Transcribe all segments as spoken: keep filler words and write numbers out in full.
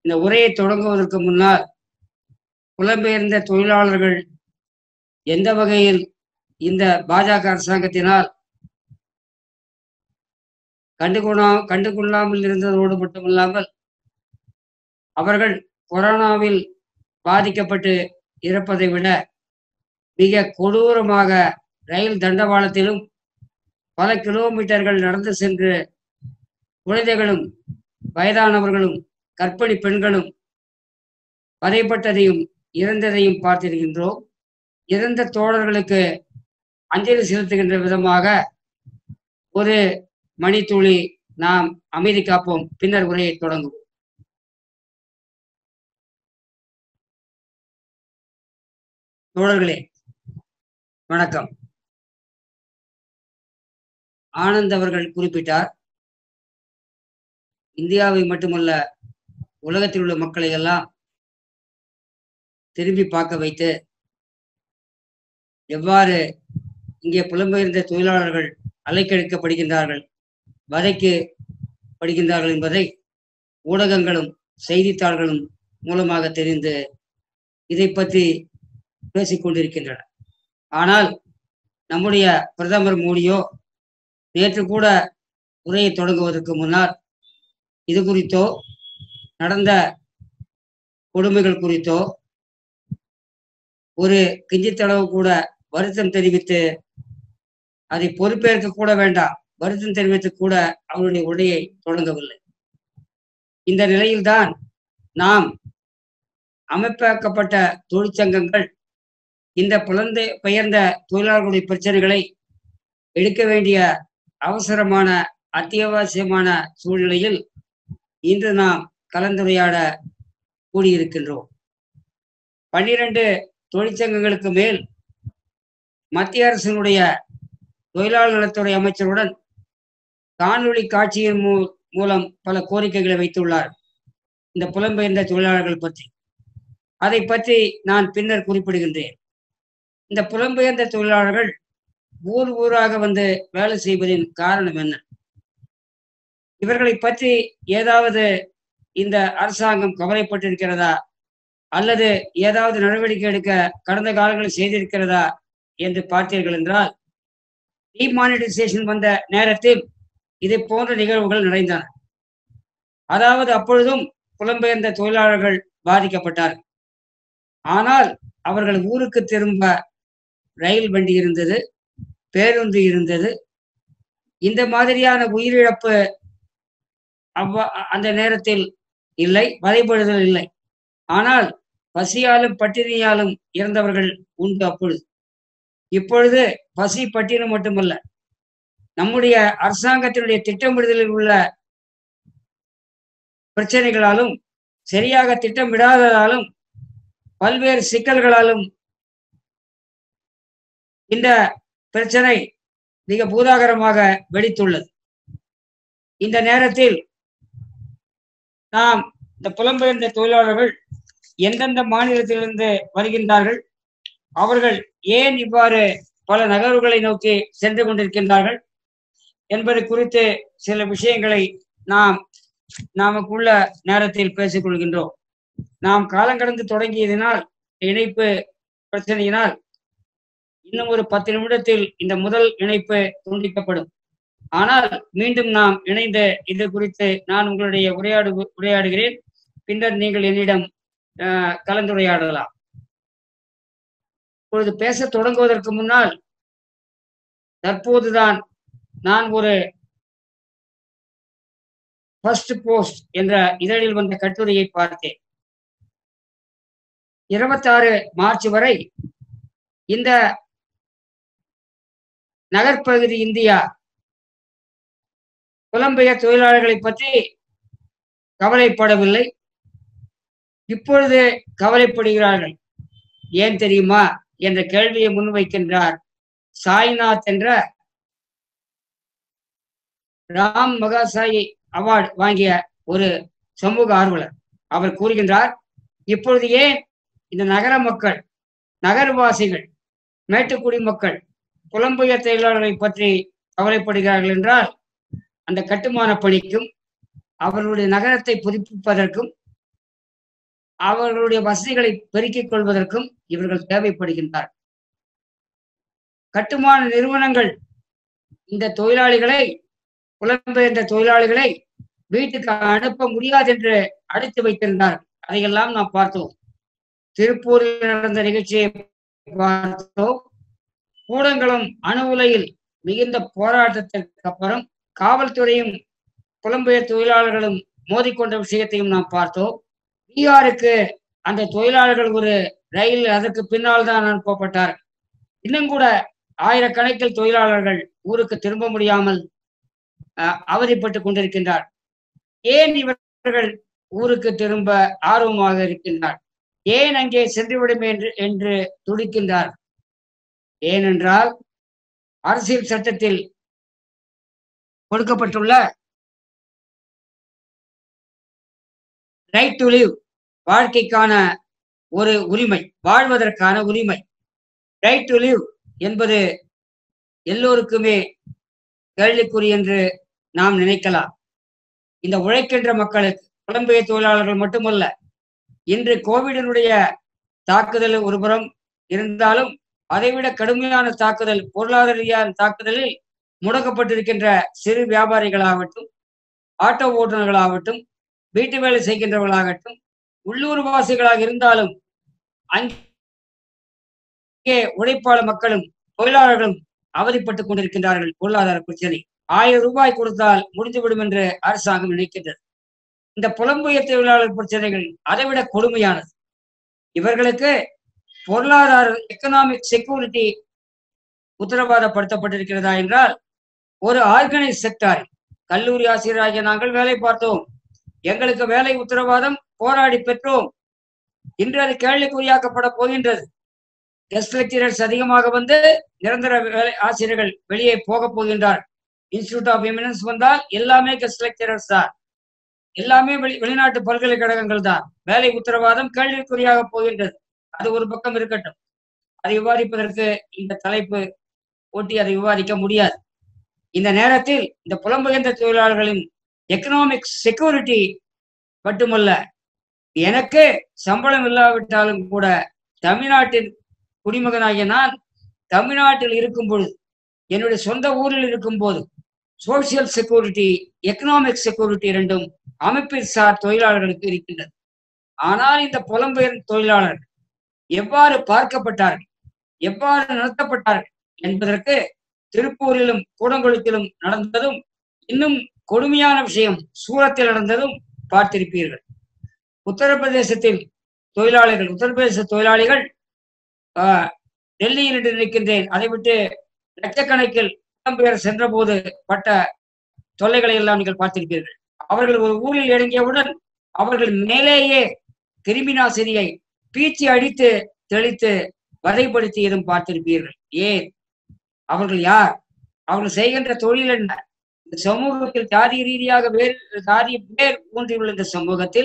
இந்த உரையை தொடங்குவதற்கு முன்னால் புலம்பெயர்ந்த தொழிலாளர்கள் எந்த வகையில் இந்த பாஜக அரசாங்கத்தினால் கண்டுகொள்ளா கண்டுகொள்ளாமல் இருந்ததோடு மட்டுமில்லாமல் அவர்கள் கொரோனாவில் பாதிக்கப்பட்டு இறப்பதை விட மிக கொடூரமாக ரயில் தண்டவாளத்திலும் பல கிலோமீட்டர்கள் நடந்து சென்று குழந்தைகளும் வயதானவர்களும் கர்ப்பிணி பெண்களும் வதைப்பட்டதையும் இறந்ததையும் பார்த்திருக்கின்றோம். இறந்த தோழர்களுக்கு அஞ்சலி செலுத்துகின்ற விதமாக ஒரு மணித்துளி நாம் அமைதி காப்போம். பின்னர் உரையை தொடங்குவோம். தோழர்களே வணக்கம். ஆனந்த் அவர்கள் குறிப்பிட்டார், இந்தியாவை மட்டுமல்ல உலகத்தில் உள்ள மக்களை எல்லாம் திரும்பி பார்க்க வைத்து எவ்வாறு இங்கே புலம்பெயர்ந்த தொழிலாளர்கள் அலைக்கழிக்கப்படுகின்றார்கள், வதைக்கு படுகின்றார்கள் என்பதை ஊடகங்களும் செய்தித்தாள்களும் மூலமாக தெரிந்து இதை பற்றி பேசிக்கொண்டிருக்கின்றன. ஆனால் நம்முடைய பிரதமர் மோடியோ நேற்று கூட உரையை தொடங்குவதற்கு முன்னால் இது குறித்தோ நடந்த கொடுமைகள் குறித்தோ ஒரு கிஞ்சித்தளவு கூட வருத்தம் தெரிவித்து அதை பொறுப்பேற்க கூட வேண்டாம், வருத்தம் தெரிவித்து கூட அவருடைய உரையை தொடங்கவில்லை. இந்த நிலையில்தான் நாம் அமைப்பாக்கப்பட்ட தொழிற்சங்கங்கள் இந்த புலந்து பெயர்ந்த தொழிலாளர்களுடைய பிரச்சனைகளை எடுக்க வேண்டிய அவசரமான அத்தியாவசியமான சூழ்நிலையில் இன்று நாம் கலந்துரையாட கூடியிருக்கின்றோம். பன்னிரண்டு தொழிற்சங்கங்களுக்கு மேல் மத்திய அரசினுடைய தொழிலாளர் நலத்துறை அமைச்சருடன் காணொலி காட்சியின் மூ மூலம் பல கோரிக்கைகளை வைத்துள்ளார் இந்த புலம்பெயர்ந்த தொழிலாளர்கள் பற்றி. அதை பற்றி நான் பின்னர் குறிப்பிடுகின்றேன். இந்த புலம்பெயர்ந்த தொழிலாளர்கள் ஊர் ஊராக வந்து வேலை செய்வதின் காரணம் என்ன? இவர்களை பற்றி ஏதாவது இந்த அரசாங்கம் கவலைப்பட்டிருக்கிறதா அல்லது ஏதாவது நடவடிக்கை எடுக்க கடந்த காலங்களில் செய்திருக்கிறதா என்று பார்த்தீர்கள் என்றால், டிமானிட்டைசேஷன் வந்த நேரத்தில் இதை போன்ற நிகழ்வுகள் நடந்தன. அதாவது அப்பொழுதும் புலம்பெயர்ந்த தொழிலாளர்கள் பாதிக்கப்பட்டார்கள். ஆனால் அவர்கள் ஊருக்கு திரும்ப ரயில் வண்டி இருந்தது, பேருந்து இருந்தது. இந்த மாதிரியான உயிரிழப்பு அவ்வா அந்த நேரத்தில் இல்லை, வதைப்படுதல் இல்லை. ஆனால் பசியாலும் பட்டினியாலும் இறந்தவர்கள் உண்டு அப்பொழுது. இப்பொழுது பசி பட்டினி மட்டுமல்ல, நம்முடைய அரசாங்கத்தினுடைய திட்டமிடுதலில் உள்ள பிரச்சனைகளாலும் சரியாக திட்டமிடாததாலும் பல்வேறு சிக்கல்களாலும் இந்த பிரச்சனை மிக பூதாகரமாக வெடித்துள்ளது. இந்த நேரத்தில் நாம் இந்த புலம்பெயர்ந்த தொழிலாளர்கள் எந்தெந்த மாநிலத்திலிருந்து வருகின்றார்கள், அவர்கள் ஏன் இவ்வாறு பல நகர்வுகளை நோக்கி சென்று கொண்டிருக்கின்றார்கள் என்பது குறித்து சில விஷயங்களை நாம் நமக்குள்ள நேரத்தில் பேசிக் கொள்கின்றோம். நாம் காலங்கடந்து தொடங்கியதினால் இணைப்பு பிரச்சனையினால் இன்னும் ஒரு பத்து நிமிடத்தில் இந்த முதல் இணைப்பு துண்டிக்கப்படும். ஆனால் மீண்டும் நாம் இணைந்து இது குறித்து நான் உங்களுடைய உரையாடு உரையாடுகிறேன். பின்னர் நீங்கள் என்னிடம் கலந்துரையாடலாம். இப்பொழுது பேச தொடங்குவதற்கு முன்னால் தற்போதுதான் நான் ஒரு ஃபர்ஸ்ட் போஸ்ட் என்ற இதழில் வந்த கட்டுரையை பார்த்தேன். இருபத்தாறு மார்ச் வரை இந்த நகர்ப்பகுதி இந்தியா புலம்பெயர் தொழிலாளர்களை பற்றி கவலைப்படவில்லை. இப்பொழுது கவலைப்படுகிறார்கள். ஏன் தெரியுமா என்ற கேள்வியை முன்வைக்கின்றார் சாய்நாத் என்ற ராம் மகாசாயி அவார்டு வாங்கிய ஒரு சமூக ஆர்வலர். அவர் கூறுகின்றார், இப்பொழுது ஏன் இந்த நகர மக்கள், நகர்வாசிகள், மேட்டுக்குடி மக்கள் புலம்பெயர் தொழிலாளர்களை பற்றி கவலைப்படுகிறார்கள் என்றால், அந்த கட்டுமான பணிக்கும் அவர்களுடைய நகரத்தை புதுப்பிப்பதற்கும் அவர்களுடைய வசதிகளை பெருக்கிக் கொள்வதற்கும் இவர்கள் தேவைப்படுகின்றார். கட்டுமான நிறுவனங்கள் இந்த தொழிலாளிகளை, புலம்பெயர்ந்த தொழிலாளிகளை வீட்டுக்கு அனுப்ப முடியாது என்று அடைத்து வைத்திருந்தார். அதையெல்லாம் நாம் பார்த்தோம். திருப்பூரில் நடந்த நிகழ்ச்சியை பார்த்தோம். கூடங்குளம் அணு உலையில் மிகுந்த போராட்டத்திற்கு அப்புறம் காவல்துறையும் புலம்பெயர் தொழிலாளர்களும் மோதிக்கொண்ட விஷயத்தையும் நாம் பார்த்தோம். பீகாருக்கு அந்த தொழிலாளர்கள் ஒரு ரயில் அதற்கு பின்னால் தான் அனுப்பப்பட்டார். இன்னும் கூட ஆயிரக்கணக்கில் தொழிலாளர்கள் ஊருக்கு திரும்ப முடியாமல் அவதிப்பட்டுக் கொண்டிருக்கின்றார். ஏன் இவர்கள் ஊருக்கு திரும்ப ஆர்வமாக இருக்கின்றார்? ஏன் அங்கே சென்றுவிடும் என்று என்று துடிக்கின்றார்? ஏனென்றால் அரசியல் சட்டத்தில் கொடுக்கப்பட்டுள்ள ரைட் டு லிவ், வாழ்க்கைக்கான ஒரு உரிமை, வாழ்வதற்கான உரிமை. ரைட் டு லிவ் என்பது எல்லோருக்குமே கேள்விக்குறி என்று நாம் நினைக்கலாம். இந்த உழைக்கின்ற மக்களுக்கு, புலம்பெயர் தொழிலாளர்கள் மட்டுமல்ல, இன்று கோவிடினுடைய தாக்குதல் ஒருபுறம் இருந்தாலும் அதைவிட கடுமையான தாக்குதல், பொருளாதார ரீதியான தாக்குதலில் முடக்கப்பட்டிருக்கின்ற சிறு வியாபாரிகளாகட்டும், ஆட்டோ ஓட்டுநர்களாகட்டும், வீட்டு வேலை செய்கின்றவர்களாகட்டும், உள்ளூர் வாசிகளாக இருந்தாலும் அங்கே உழைப்பாளர் மக்களும் தொழிலாளர்களும் அவதிப்பட்டுக் கொண்டிருக்கின்றார்கள். பொருளாதார பிரச்சனை ஆயிரம் ரூபாய் கொடுத்தால் முடிந்துவிடும் என்று அரசாங்கம் நினைக்கின்றது. இந்த புலம்பெயர் தொழிலாளர் பிரச்சனைகள் அதைவிட கொடுமையானது. இவர்களுக்கு பொருளாதார எக்கனாமிக் செக்யூரிட்டி உத்தரவாதப்படுத்தப்பட்டிருக்கிறதா என்றால், ஒரு ஆர்கனைஸ் செக்டார், கல்லூரி ஆசிரியராகிய நாங்கள் வேலை பார்த்தோம், எங்களுக்கு வேலை உத்தரவாதம் போராடி பெற்றோம். இன்று அது கேள்விக்குறியாக்கப்பட போகின்றது. கெஸ்ட் லெக்சரர்ஸ் அதிகமாக வந்து நிரந்தர வேலை ஆசிரியர்கள் வெளியே போக போகின்றார். இன்ஸ்டிடியூட் ஆஃப் எமினன்ஸ் வந்தால் எல்லாமே கெஸ்ட் லெக்சரர்ஸ் தான், எல்லாமே வெளி வெளிநாட்டு பல்கலைக்கழகங்கள் தான். வேலை உத்தரவாதம் கேள்விக்குறியாக போகின்றது. அது ஒரு பக்கம் இருக்கட்டும், அதை விவாதிப்பதற்கு இந்த தலைப்பு ஓட்டி அதை விவாதிக்க முடியாது. இந்த நேரத்தில் இந்த புலம்பெயர்ந்த தொழிலாளர்களின் எக்கனாமிக் செக்யூரிட்டி மட்டுமல்ல, எனக்கு சம்பளம் இல்லாவிட்டாலும் கூட தமிழ்நாட்டின் குடிமகனாகிய நான் தமிழ்நாட்டில் இருக்கும் பொழுது, என்னுடைய சொந்த ஊரில் இருக்கும் போது சோசியல் செக்யூரிட்டி, எக்கனாமிக் செக்யூரிட்டி இரண்டும் அமைப்பில் சார் தொழிலாளர்களுக்கு இருக்கின்றது. ஆனால் இந்த புலம்பெயர் தொழிலாளர்கள் எவ்வாறு பார்க்கப்பட்டார்கள், எவ்வாறு நடத்தப்பட்டார்கள் என்பதற்கு திருப்பூரிலும் கூடங்குளத்திலும் நடந்ததும், இன்னும் கொடுமையான விஷயம் சூரத்தில் நடந்ததும் பார்த்திருப்பீர்கள். உத்தரப்பிரதேசத்தில் தொழிலாளிகள், உத்தரப்பிரதேச தொழிலாளிகள் டெல்லியில் என்று நினைக்கின்றேன், அதை விட்டு லட்சக்கணக்கில் புலம்பெயர் சென்ற போது பட்ட தொல்லைகளை எல்லாம் நீங்கள் பார்த்திருப்பீர்கள். அவர்கள் ஒரு ஊரில் இறங்கியவுடன் அவர்கள் மேலேயே கிருமி நாசினியை பீச்சி அடித்து தெளித்து வதைப்படுத்தியதும் பார்த்திருப்பீர்கள். ஏன்? அவர்கள் யார்? அவர்கள் செய்கின்ற தொழில் என்ன? இந்த சமூகத்தில் ஜாதி ரீதியாக வேறு ஜாதி பேர் ஊன்றியுள்ள இந்த சமூகத்தில்,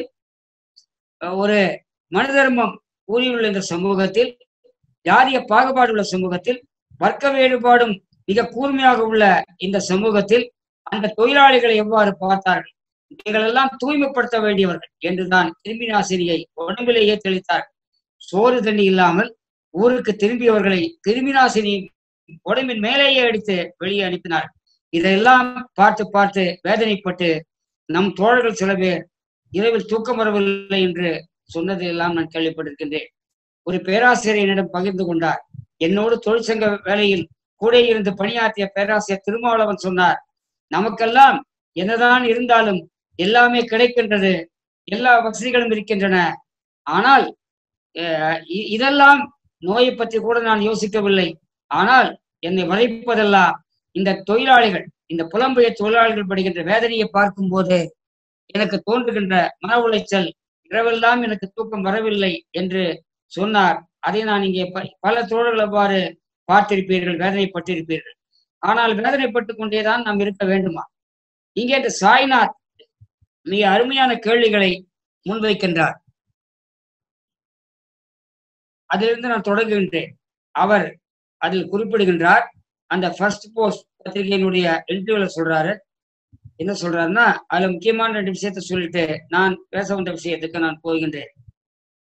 ஒரு மனு தர்மம் ஊறியுள்ள இந்த சமூகத்தில், ஜாதிய பாகுபாடு உள்ள சமூகத்தில், வர்க்க வேறுபாடும் மிக கூர்மையாக உள்ள இந்த சமூகத்தில் அந்த தொழிலாளிகளை எவ்வாறு பார்த்தார்கள்? நீங்கள் எல்லாம் தூய்மைப்படுத்த வேண்டியவர்கள் என்றுதான் கிருமி நாசினியை உடம்பிலேயே தெளித்தார்கள். சோறு தண்ணி இல்லாமல் ஊருக்கு திரும்பியவர்களை கிருமி நாசினி உடம்பின் மேலேயே அடித்து வெளியே அனுப்பினார். இதையெல்லாம் பார்த்து பார்த்து வேதனைப்பட்டு நம் தோழர்கள் சில பேர் இரவில் தூக்கம் வரவில்லை என்று சொன்னது எல்லாம் நான் கேள்விப்பட்டிருக்கின்றேன். ஒரு பேராசிரியர் என்னிடம் பகிர்ந்து கொண்டார். என்னோடு தொழிற்சங்க வேலையில் கூட இருந்து பணியாற்றிய பேராசிரியர் திருமாவளவன் சொன்னார், நமக்கெல்லாம் என்னதான் இருந்தாலும் எல்லாமே கிடைக்கின்றது, எல்லா வசதிகளும் இருக்கின்றன. ஆனால் இதெல்லாம் நோயை பற்றி கூட நான் யோசிக்கவில்லை. ஆனால் என்னை வதைப்பதெல்லாம் இந்த தொழிலாளிகள், இந்த புலம்பெயர் தொழிலாளிகள் படுகின்ற வேதனையை பார்க்கும் போது எனக்கு தோன்றுகின்ற மன உளைச்சல், இரவெல்லாம் எனக்கு தூக்கம் வரவில்லை என்று சொன்னார். அதை நான் இங்கே பல தோழர்கள் அவ்வாறு பார்த்திருப்பீர்கள், வேதனைப்பட்டிருப்பீர்கள். ஆனால் வேதனைப்பட்டுக் கொண்டேதான் நாம் இருக்க வேண்டுமா? இங்கே இந்த சாய்நாத் மிக அருமையான கேள்விகளை முன்வைக்கின்றார். அதிலிருந்து நான் தொடங்குகின்றேன். அவர் அதில் குறிப்பிடுகின்றார், அந்த ஃபர்ஸ்ட் போஸ்ட் பத்திரிகையினுடைய இன்டர்வியூல சொல்றாரு. என்ன சொல்றாருன்னா, அதுல முக்கியமான ரெண்டு விஷயத்த சொல்லிட்டு நான் பேச வந்த விஷயத்துக்கு நான் போகின்றேன்.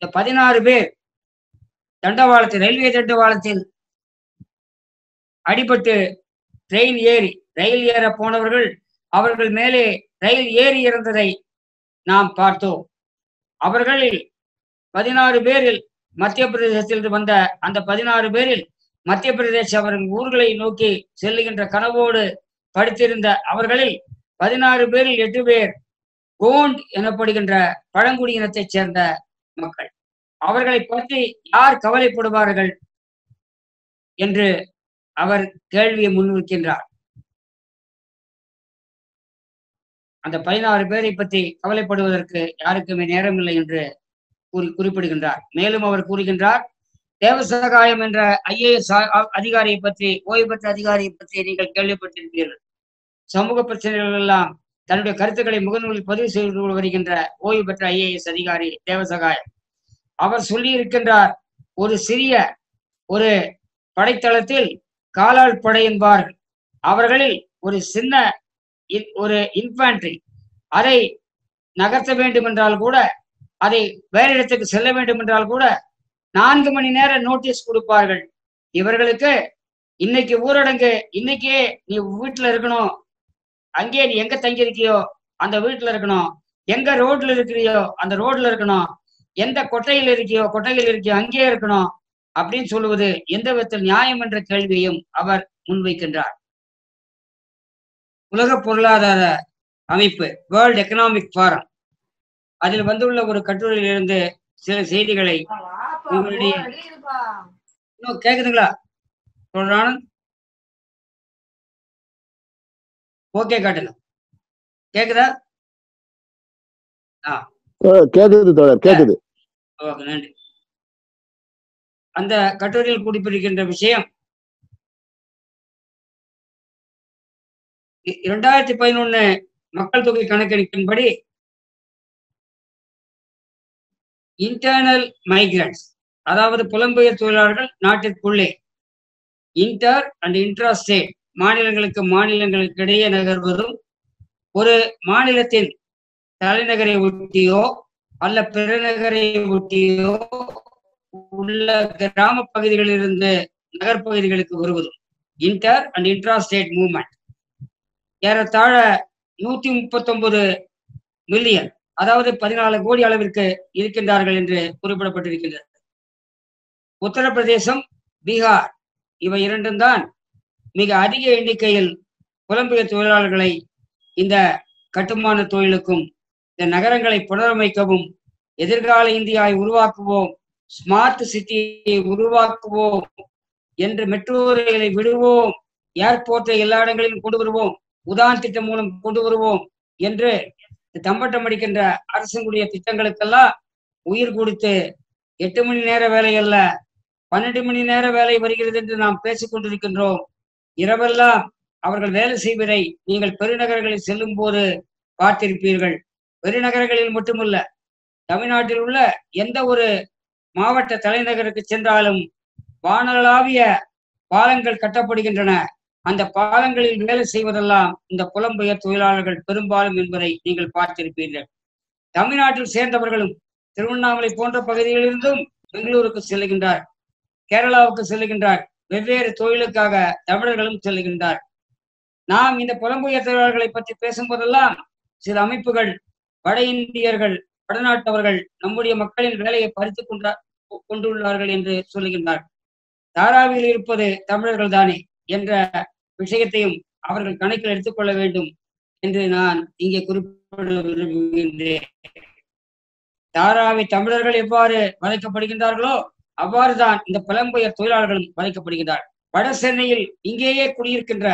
இந்த பதினாறு பேர் தண்டவாளத்தில் ரயில்வே தண்டவாளத்தில் அடிபட்டு ட்ரெயின் ஏறி ரயில் ஏற போனவர்கள் அவர்கள் மேலே ரயில் ஏறி இறந்ததை நாம் பார்த்தோம். அவர்களில் பதினாறு பேரில் மத்திய பிரதேசத்தில் வந்த அந்த பதினாறு பேரில் மத்திய பிரதேச அவர்கள் ஊர்களை நோக்கி செல்லுகின்ற கனவோடு படித்திருந்த அவர்களில் பதினாறு பேரில் எட்டு பேர் கோண்ட் எனப்படுகின்ற பழங்குடியினத்தைச் சேர்ந்த மக்கள். அவர்களை பற்றி யார் கவலைப்படுவார்கள் என்று அவர் கேள்வியை முன்வைக்கின்றார். அந்த பதினாறு பேரை பற்றி கவலைப்படுவதற்கு யாருக்குமே நேரமில்லை என்று கூறி குறிப்பிடுகின்றார். மேலும் அவர் கூறுகின்றார், தேவசகாயம் என்ற ஐஏஎஸ் அதிகாரியை பற்றி, ஓய்வு பெற்ற அதிகாரியை பற்றி நீங்கள் கேள்விப்பட்டிருப்பீர்கள். சமூக பிரச்சனைகள் எல்லாம் தன்னுடைய கருத்துக்களை முகநூலில் பதிவு செய்து வருகின்ற ஓய்வு பெற்ற ஐஏஎஸ் அதிகாரி தேவசகாயம். அவர் சொல்லி இருக்கின்றார், ஒரு சிறிய ஒரு படைத்தளத்தில் காலாள் படை என்பார்கள். அவர்களில் ஒரு சின்ன ஒரு இன்ஃபேண்ட்ரி அதை நகர்த்த வேண்டும் என்றால் கூட, அதை வேற இடத்துக்கு செல்ல வேண்டும் என்றால் கூட நான்கு மணி நேரம் நோட்டீஸ் கொடுப்பார்கள். இவர்களுக்கு இன்னைக்கு ஊரடங்கு, இன்னைக்கே நீ வீட்டுல இருக்கணும், அங்கே நீ எங்க தங்கி இருக்கியோ அந்த வீட்டுல இருக்கணும், எங்க ரோட்ல இருக்கிறியோ அந்த ரோட்ல இருக்கணும், எந்த கொட்டையில் இருக்கியோ கொட்டையில் இருக்கியோ அங்கே இருக்கணும் அப்படின்னு சொல்லுவது எந்த விதத்தில் நியாயம் என்ற கேள்வியையும் அவர் முன்வைக்கின்றார். உலக பொருளாதார அமைப்பு, வேர்ல்ட் எக்கனாமிக் ஃபாரம், அதில் வந்துள்ள ஒரு கட்டுரையிலிருந்து சில செய்திகளை உங்களுடைய கேக்குதுங்களா சொல்றான்? ஓகே காட்டுங்க. கேக்குதா? ஆ கேக்குது தோழர், கேக்குது. ஓகே, நன்றி. அந்த கட்டுரையில் குறிப்பிடுகின்ற விஷயம், இரண்டாயிரத்தி பதினொன்னு மக்கள் தொகை கணக்கெடுப்பின்படி இன்டர்னல் மைக்ரன்ட்ஸ், அதாவது புலம்பெயர் தொழிலாளர்கள் நாட்டிற்குள்ளே, இன்டர் அண்ட் இன்ட்ரா ஸ்டேட், மாநிலங்களுக்கு மாநிலங்களுக்கு இடையே நகர்வதும், ஒரு மாநிலத்தின் தலைநகரை ஒட்டியோ அல்ல பெருநகரை ஒட்டியோ உள்ள கிராம பகுதிகளில் இருந்து நகர்ப்பகுதிகளுக்கு வருவதும் inter and intra state movement. ஏறத்தாழ நூத்தி முப்பத்தி ஒன்பது மில்லியன், அதாவது பதினாலு கோடி அளவிற்கு இருக்கின்றார்கள் என்று குறிப்பிடப்பட்டிருக்கின்றது. உத்தரப்பிரதேசம், பீகார் இவை இரண்டும் தான் மிக அதிக எண்ணிக்கையில் புலம்பெயர் தொழிலாளர்களை இந்த கட்டுமான தொழிலுக்கும், இந்த நகரங்களை புனரமைக்கவும், எதிர்கால இந்தியாவை உருவாக்குவோம், ஸ்மார்ட் சிட்டியை உருவாக்குவோம் என்று, மெட்ரோ ரயிலை விடுவோம், ஏர்போர்ட்டை எல்லா இடங்களிலும் கொண்டு வருவோம், உதான் திட்டம் மூலம் கொண்டு வருவோம் என்று தம்பட்டம் அடிக்கின்ற அரசுடைய திட்டங்களுக்கெல்லாம் உயிர் கொடுத்து, எட்டு மணி நேர வேலை அல்ல பன்னெண்டு மணி நேர வேலை வருகிறது என்று நாம் பேசிக் கொண்டிருக்கின்றோம். இரவெல்லாம் அவர்கள் வேலை செய்வதை நீங்கள் பெருநகரங்களில் செல்லும் போது பார்த்திருப்பீர்கள். பெருநகரங்களில் மட்டுமல்ல, தமிழ்நாட்டில் உள்ள எந்த ஒரு மாவட்ட தலைநகருக்கு சென்றாலும் வானளாவிய பாலங்கள் கட்டப்படுகின்றன. அந்த பாலங்களில் வேலை செய்வதெல்லாம் இந்த புலம்பெயர் தொழிலாளர்கள் பெரும்பாலும் என்பதை நீங்கள் பார்த்திருப்பீர்கள். தமிழ்நாட்டில் சேர்ந்தவர்களும் திருவண்ணாமலை போன்ற பகுதிகளிலிருந்தும் பெங்களூருக்கு செல்லுகின்றார், கேரளாவுக்கு செல்லுகின்றார், வெவ்வேறு தொழிலுக்காக தமிழர்களும் செல்லுகின்றார். நாம் இந்த புலம்பெயர் தொழிலாளர்களை பற்றி பேசும்போதெல்லாம் சில அமைப்புகள் வட இந்தியர்கள், வடநாட்டவர்கள் நம்முடைய மக்களின் வேலையை பறித்து கொண்டா கொண்டுள்ளார்கள் என்று சொல்லுகின்றார். தாராவியில் இருப்பது தமிழர்கள் தானே என்ற விஷயத்தையும் அவர்கள் கணக்கில் எடுத்துக்கொள்ள வேண்டும் என்று நான் இங்கே குறிப்பிட விரும்புகின்றேன். தாராவி தமிழர்கள் எவ்வாறு வதைக்கப்படுகின்றார்களோ அவ்வாறுதான் இந்த புலம்பெயர் தொழிலாளர்களும் வதைக்கப்படுகின்றார். வட சென்னையில் இங்கேயே குடியிருக்கின்ற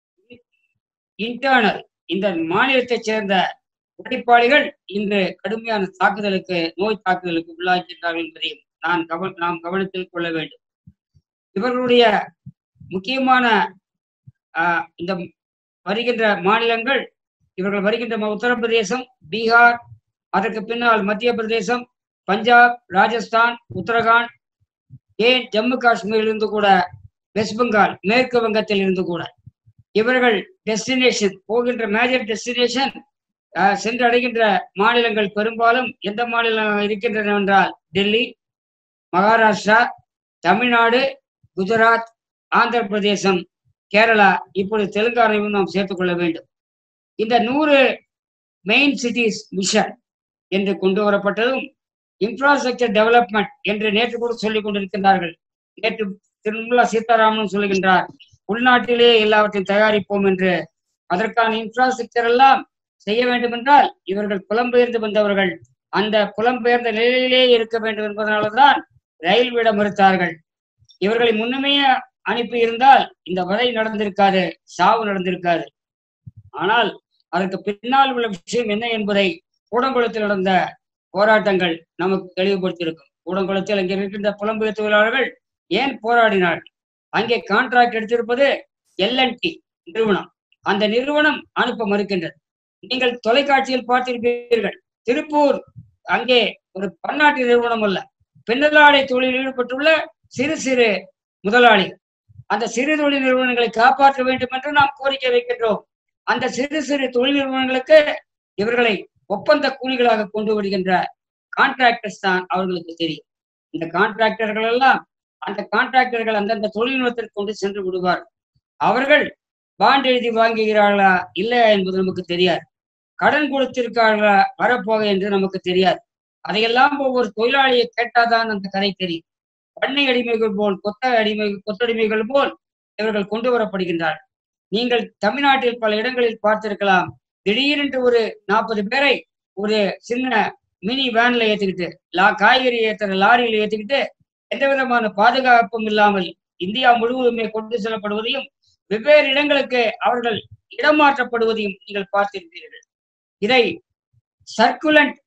இன்டர்னல், இந்த மாநிலத்தைச் சேர்ந்த உழைப்பாளிகள் இன்று கடுமையான தாக்குதலுக்கு, நோய் தாக்குதலுக்கு உள்ளாகின்றார்கள் என்பதையும் நான் கவ நாம் கவனத்தில் கொள்ள வேண்டும். இவர்களுடைய முக்கியமான ஆஹ் இந்த வருகின்ற மாநிலங்கள், இவர்கள் வருகின்ற உத்தரப்பிரதேசம், பீகார், அதற்கு பின்னால் மத்திய பிரதேசம், பஞ்சாப், ராஜஸ்தான், உத்தரகாண்ட், ஏன் ஜம்மு காஷ்மீரிலிருந்து கூட, வெஸ்ட் பெங்கால், மேற்கு வங்கத்தில் இருந்து கூட இவர்கள் டெஸ்டினேஷன் போகின்ற மேஜர் டெஸ்டினேஷன் சென்றடைகின்ற மாநிலங்கள் பெரும்பாலும் எந்த மாநிலம் இருக்கின்றன என்றால் டெல்லி, மகாராஷ்டிரா, தமிழ்நாடு, குஜராத், ஆந்திர பிரதேசம், கேரளா, இப்பொழுது தெலுங்கானாவையும் நாம் சேர்த்துக் கொள்ள வேண்டும். இந்த நூறு மெயின் சிட்டிஸ் மிஷன் என்று கொண்டு வரப்பட்டதும் இன்ஃப்ராஸ்ட்ரக்சர் டெவலப்மெண்ட் என்று நேற்று கூட சொல்லிக் கொண்டிருக்கின்றார்கள். நேற்று திருமலா சீதாராமன் சொல்லுகின்றார், உள்நாட்டிலே எல்லாவற்றையும் தயாரிப்போம் என்று. அதற்கான இன்ஃப்ராஸ்ட்ரக்சர் எல்லாம் செய்ய வேண்டும் என்றால் இவர்கள் புலம்பெயர்ந்து வந்தவர்கள், அந்த புலம்பெயர்ந்த நிலையிலே இருக்க வேண்டும் என்பதனால்தான் ரயில் விட மறுத்தார்கள். இவர்களை முன்னுமே அனுப்பி இருந்தால் இந்த வதை நடந்திருக்காது, சாவு நடந்திருக்காது. ஆனால் அதற்கு பின்னால் உள்ள விஷயம் என்ன என்பதை கூடங்குளத்தில் நடந்த போராட்டங்கள் நமக்கு தெளிவுபடுத்தியிருக்கும். கூடங்குளத்தில் அங்கே இருக்கின்ற புலம்பெயர் தொழிலாளர்கள் ஏன் போராடினார்கள்? அங்கே கான்ட்ராக்ட் எடுத்திருப்பது எல் அண்ட் டி நிறுவனம். அந்த நிறுவனம் அனுப்ப மறுக்கின்றது. நீங்கள் தொலைக்காட்சியில் பார்த்திருப்பீர்கள், திருப்பூர் அங்கே ஒரு பன்னாட்டு நிறுவனம் அல்ல, பின்னலாடை தொழிலில் ஈடுபட்டுள்ள சிறு சிறு முதலாளிகள். அந்த சிறு தொழில் நிறுவனங்களை காப்பாற்ற வேண்டும் என்று நாம் கோரிக்கை வைக்கின்றோம். அந்த சிறு சிறு தொழில் நிறுவனங்களுக்கு இவர்களை ஒப்பந்த கூலிகளாக கொண்டு விடுகின்ற கான்ட்ராக்டர்ஸ் தான் அவர்களுக்கு தெரியும். இந்த கான்ட்ராக்டர்கள் எல்லாம் அந்த கான்ட்ராக்டர்கள் அந்தந்த தொழில்நுட்பத்திற்கு கொண்டு சென்று விடுவார். அவர்கள் பாண்ட் எழுதி வாங்குகிறார்களா இல்லை என்பது நமக்கு தெரியாது. கடன் கொடுத்திருக்கார்களா வரப்போக என்று நமக்கு தெரியாது. அதையெல்லாம் ஒவ்வொரு தொழிலாளியை கேட்டாதான் அந்த கதை தெரியும். பண்ணை அடிமைகள் போல், கொத்த அடிமை கொத்தடிமைகள் போல் இவர்கள் கொண்டு வரப்படுகின்றார்கள். நீங்கள் தமிழ்நாட்டில் பல இடங்களில் பார்த்திருக்கலாம், திடீரென்று ஒரு நாற்பது பேரை ஒரு சின்ன மினி வேன்ல ஏற்றிக்கிட்டு, லா காய்கறி ஏற்றுற லாரியில் ஏற்றிக்கிட்டு எந்த விதமான பாதுகாப்பும் இல்லாமல் இந்தியா முழுவதுமே கொண்டு செல்லப்படுவதையும் வெவ்வேறு இடங்களுக்கு அவர்கள் இடமாற்றப்படுவதையும் நீங்கள் பார்த்திருப்பீர்கள். இதை சர்க்குலண்ட்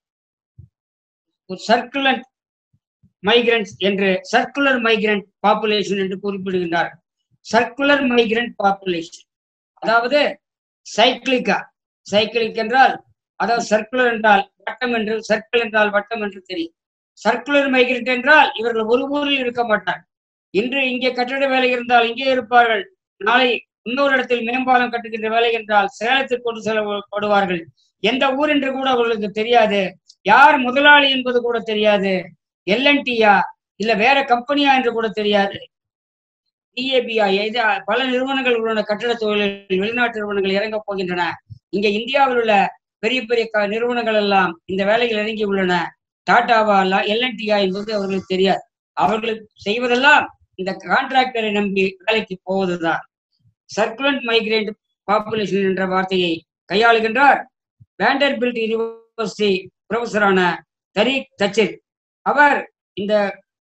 சர்க்குலண்ட் மைக்ரன்ஸ் என்று சர்க்குலர் மைக்ரண்ட் பாப்புலேஷன் என்று குறிப்பிடுகின்றார். சர்க்குலர் மைக்ரண்ட் பாப்புலேஷன், அதாவது சைக்கிளிக்கா, சைக்கிளிக் என்றால் அதாவது சர்க்குலர் என்றால் வட்டம் என்று, சர்க்கிள் என்றால் வட்டம் என்று தெரியும். சர்க்குலர் மைக்ரண்ட் என்றால் இவர்கள் ஒரு ஊரில் இருக்க மாட்டார்கள். இன்று இங்கே கட்டிட வேலை இருந்தால் இங்கே இருப்பார்கள், நாளை இன்னொரு இடத்தில் மேம்பாலம் கட்டுகின்ற வேலை என்றால் சேலத்திற்கு கொண்டு செல்லப்படுவார்கள். எந்த ஊர் என்று கூட அவர்களுக்கு தெரியாது, யார் முதலாளி என்பது கூட தெரியாது, எல் அண்ட் டியா இல்ல வேற கம்பெனியா என்று கூட தெரியாது, டிஏபியா, பல நிறுவனங்கள் உள்ளன. கட்டிட தொழிலில் வெளிநாட்டு நிறுவனங்கள் இறங்க போகின்றன. இங்க இந்தியாவில் உள்ள பெரிய பெரிய நிறுவனங்கள் எல்லாம் இந்த வேலைகள் இறங்கி உள்ளன. டாட்டாவா எல் அண்ட் டியா என்பது அவர்களுக்கு தெரியாது. அவர்களுக்கு செய்வதெல்லாம் இந்த கான்ட்ராக்டரை நம்பி வேலைக்கு போவதுதான். சர்க்குலண்ட் மைக்ரேண்ட் பாப்புலேஷன் என்ற வார்த்தையை கையாளுகின்றார் வேண்டர்பில்ட் யூனிவர்சிட்டி புரொஃபஸரான தரீக் தச்சிர். அவர் இந்த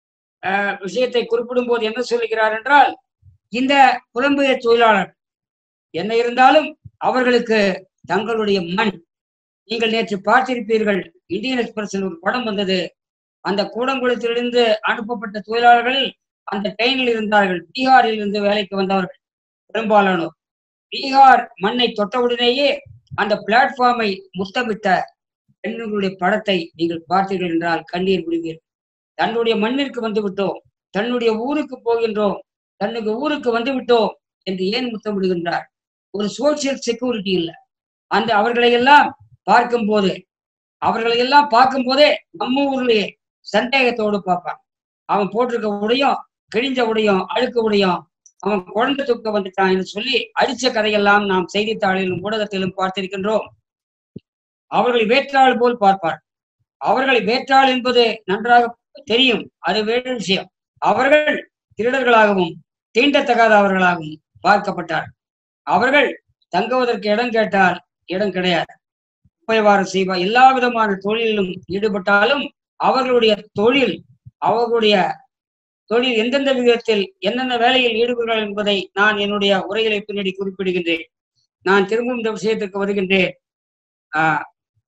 விஷயத்தை குறிப்பிடும் போது என்ன சொல்லுகிறார் என்றால், இந்த புலம்பெயர் தொழிலாளர் என்ன இருந்தாலும் அவர்களுக்கு தங்களுடைய மண். நீங்கள் நேற்று பார்த்திருப்பீர்கள், இந்தியன் எக்ஸ்பிரஸில் ஒரு படம் வந்தது. அந்த கூடங்குளத்திலிருந்து அனுப்பப்பட்ட தொழிலாளர்களில் அந்த ட்ரெயினில் இருந்தார்கள், பீகாரில் இருந்து வேலைக்கு வந்தவர்கள் பெரும்பாலானோர். பீகார் மண்ணை தொட்டவுடனேயே அந்த பிளாட்ஃபார்மை முத்தமிட்ட பெண்களுடைய படத்தை நீங்கள் பார்த்தீர்கள் என்றால் கண்ணீர் விடுவீர்கள். தன்னுடைய மண்ணிற்கு வந்து விட்டோம், தன்னுடைய ஊருக்கு போகின்றோம், தன்னுடைய ஊருக்கு வந்து விட்டோம் என்று ஏன் முத்தமிடுகின்றார்? ஒரு சோசியல் செக்யூரிட்டி இல்லை. அந்த அவர்களை எல்லாம் பார்க்கும் போது அவர்களை எல்லாம் பார்க்கும் போதே நம்ம ஊர்லயே சந்தேகத்தோடு பார்ப்பான். அவன் போட்டிருக்க உடையும், கிழிஞ்ச உடையும், அழுக்கு உடையும், அவன் குழந்தை தூக்க வந்துட்டான் என்று சொல்லி அடிச்ச கதையெல்லாம் நாம் செய்தித்தாளிலும் ஊடகத்திலும் பார்த்திருக்கின்றோம். அவர்களை வேற்றாள் போல் பார்ப்பார். அவர்களை வேற்றாள் என்பது நன்றாக தெரியும், அது வேறு விஷயம். அவர்கள் திருடர்களாகவும் தீண்டத்தகாதவர்களாகவும் பார்க்கப்பட்டார். அவர்கள் தங்குவதற்கு இடம் கேட்டால் இடம் கிடையாது. உபயவாரம் செய்வார். எல்லா விதமான தொழிலிலும் ஈடுபட்டாலும் அவர்களுடைய தொழில் அவர்களுடைய தொழில் எந்தெந்த விதத்தில் என்னென்ன வேலையில் ஈடுபடுகிறார்கள் என்பதை நான் என்னுடைய உரைகளை பின்னாடி குறிப்பிடுகின்றேன். நான் திரும்பவும் இந்த விஷயத்திற்கு வருகின்றேன். ஆஹ்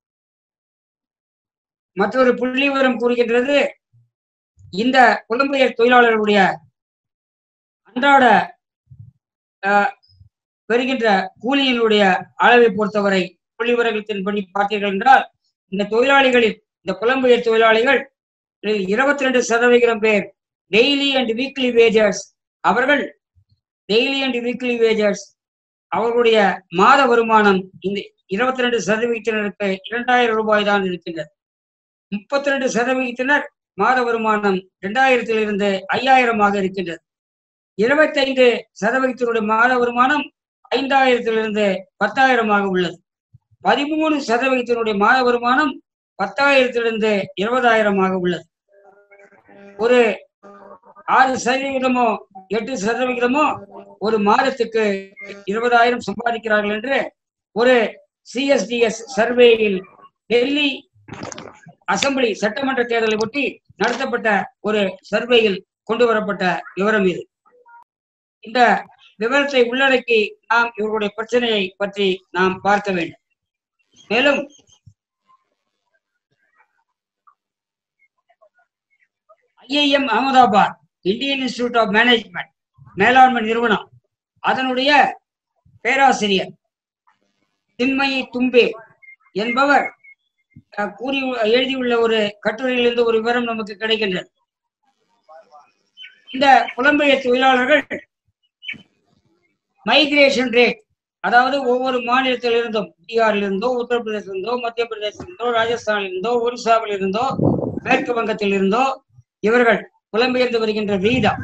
மற்றொரு புள்ளி விவரம் கூறுகின்றது, இந்த புலம்பெயர் தொழிலாளர்களுடைய அன்றாட பெறுகின்ற கூலியினுடைய அளவை பொறுத்தவரை புள்ளி விவரத்தின்படி பார்த்தீர்கள் என்றால், இந்த தொழிலாளிகளில் இந்த புலம்பெயர் தொழிலாளிகள் இருபத்தி ரெண்டு சதவிகிதம் பேர் டெய்லி அண்ட் வீக்லி வேஜர்ஸ். அவர்கள் டெய்லி அண்ட் வீக்லி வேஜர்ஸ் அவர்களுடைய மாத வருமானம் இந்த இருபத்தி ரெண்டு சதவீதத்தினருக்கு இரண்டாயிரம் ரூபாய் தான் இருக்கின்றது. முப்பத்தி ரெண்டு சதவீதத்தினர் மாத வருமானம் இரண்டாயிரத்திலிருந்து ஐயாயிரமாக இருக்கின்றது. இருபத்தைந்து சதவீதத்தினுடைய மாத வருமானம் ஐந்தாயிரத்திலிருந்து பத்தாயிரமாக உள்ளது. பதிமூணு சதவீதத்தினுடைய மாத வருமானம் பத்தாயிரத்திலிருந்து இருபதாயிரமாக உள்ளது. ஒரு ஆறு சதவீதமோ எட்டு சதவிகிதமோ ஒரு மாதத்துக்கு இருபதாயிரம் சம்பாதிக்கிறார்கள் என்று ஒரு சிஎஸ்டிஎஸ் சர்வேயில் டெல்லி அசம்பிளி சட்டமன்ற தேர்தலை ஒட்டி நடத்தப்பட்ட ஒரு சர்வேயில் கொண்டு வரப்பட்ட விவரம் இது. இந்த விவரத்தை உள்ளடக்கி நாம் இவர்களுடைய பிரச்சனையை பற்றி நாம் பார்க்க வேண்டும். மேலும் IIM Ahmedabad Indian Institute of Management மேலாண்மை நிறுவனம் அதனுடைய பேராசிரியர் தின்மயி தும்பே என்பவர் கூறி எழுதியுள்ள ஒரு கட்டுரையிலிருந்து ஒரு விவரம் நமக்கு கிடைக்கின்றது. இந்த புலம்பெயர் தொழிலாளர்கள் மைக்ரேஷன் ரேட், அதாவது ஒவ்வொரு மாநிலத்தில் இருந்தும், பீகாரில் இருந்தோ, உத்தரப்பிரதேசிலிருந்தோ, மத்திய பிரதேசத்திலிருந்தோ, ராஜஸ்தானில் இருந்தோ, ஒரிசாவில் இருந்தோ, மேற்கு வங்கத்தில் இருந்தோ இவர்கள் புலம்பெயர்ந்து வருகின்ற வீதம்,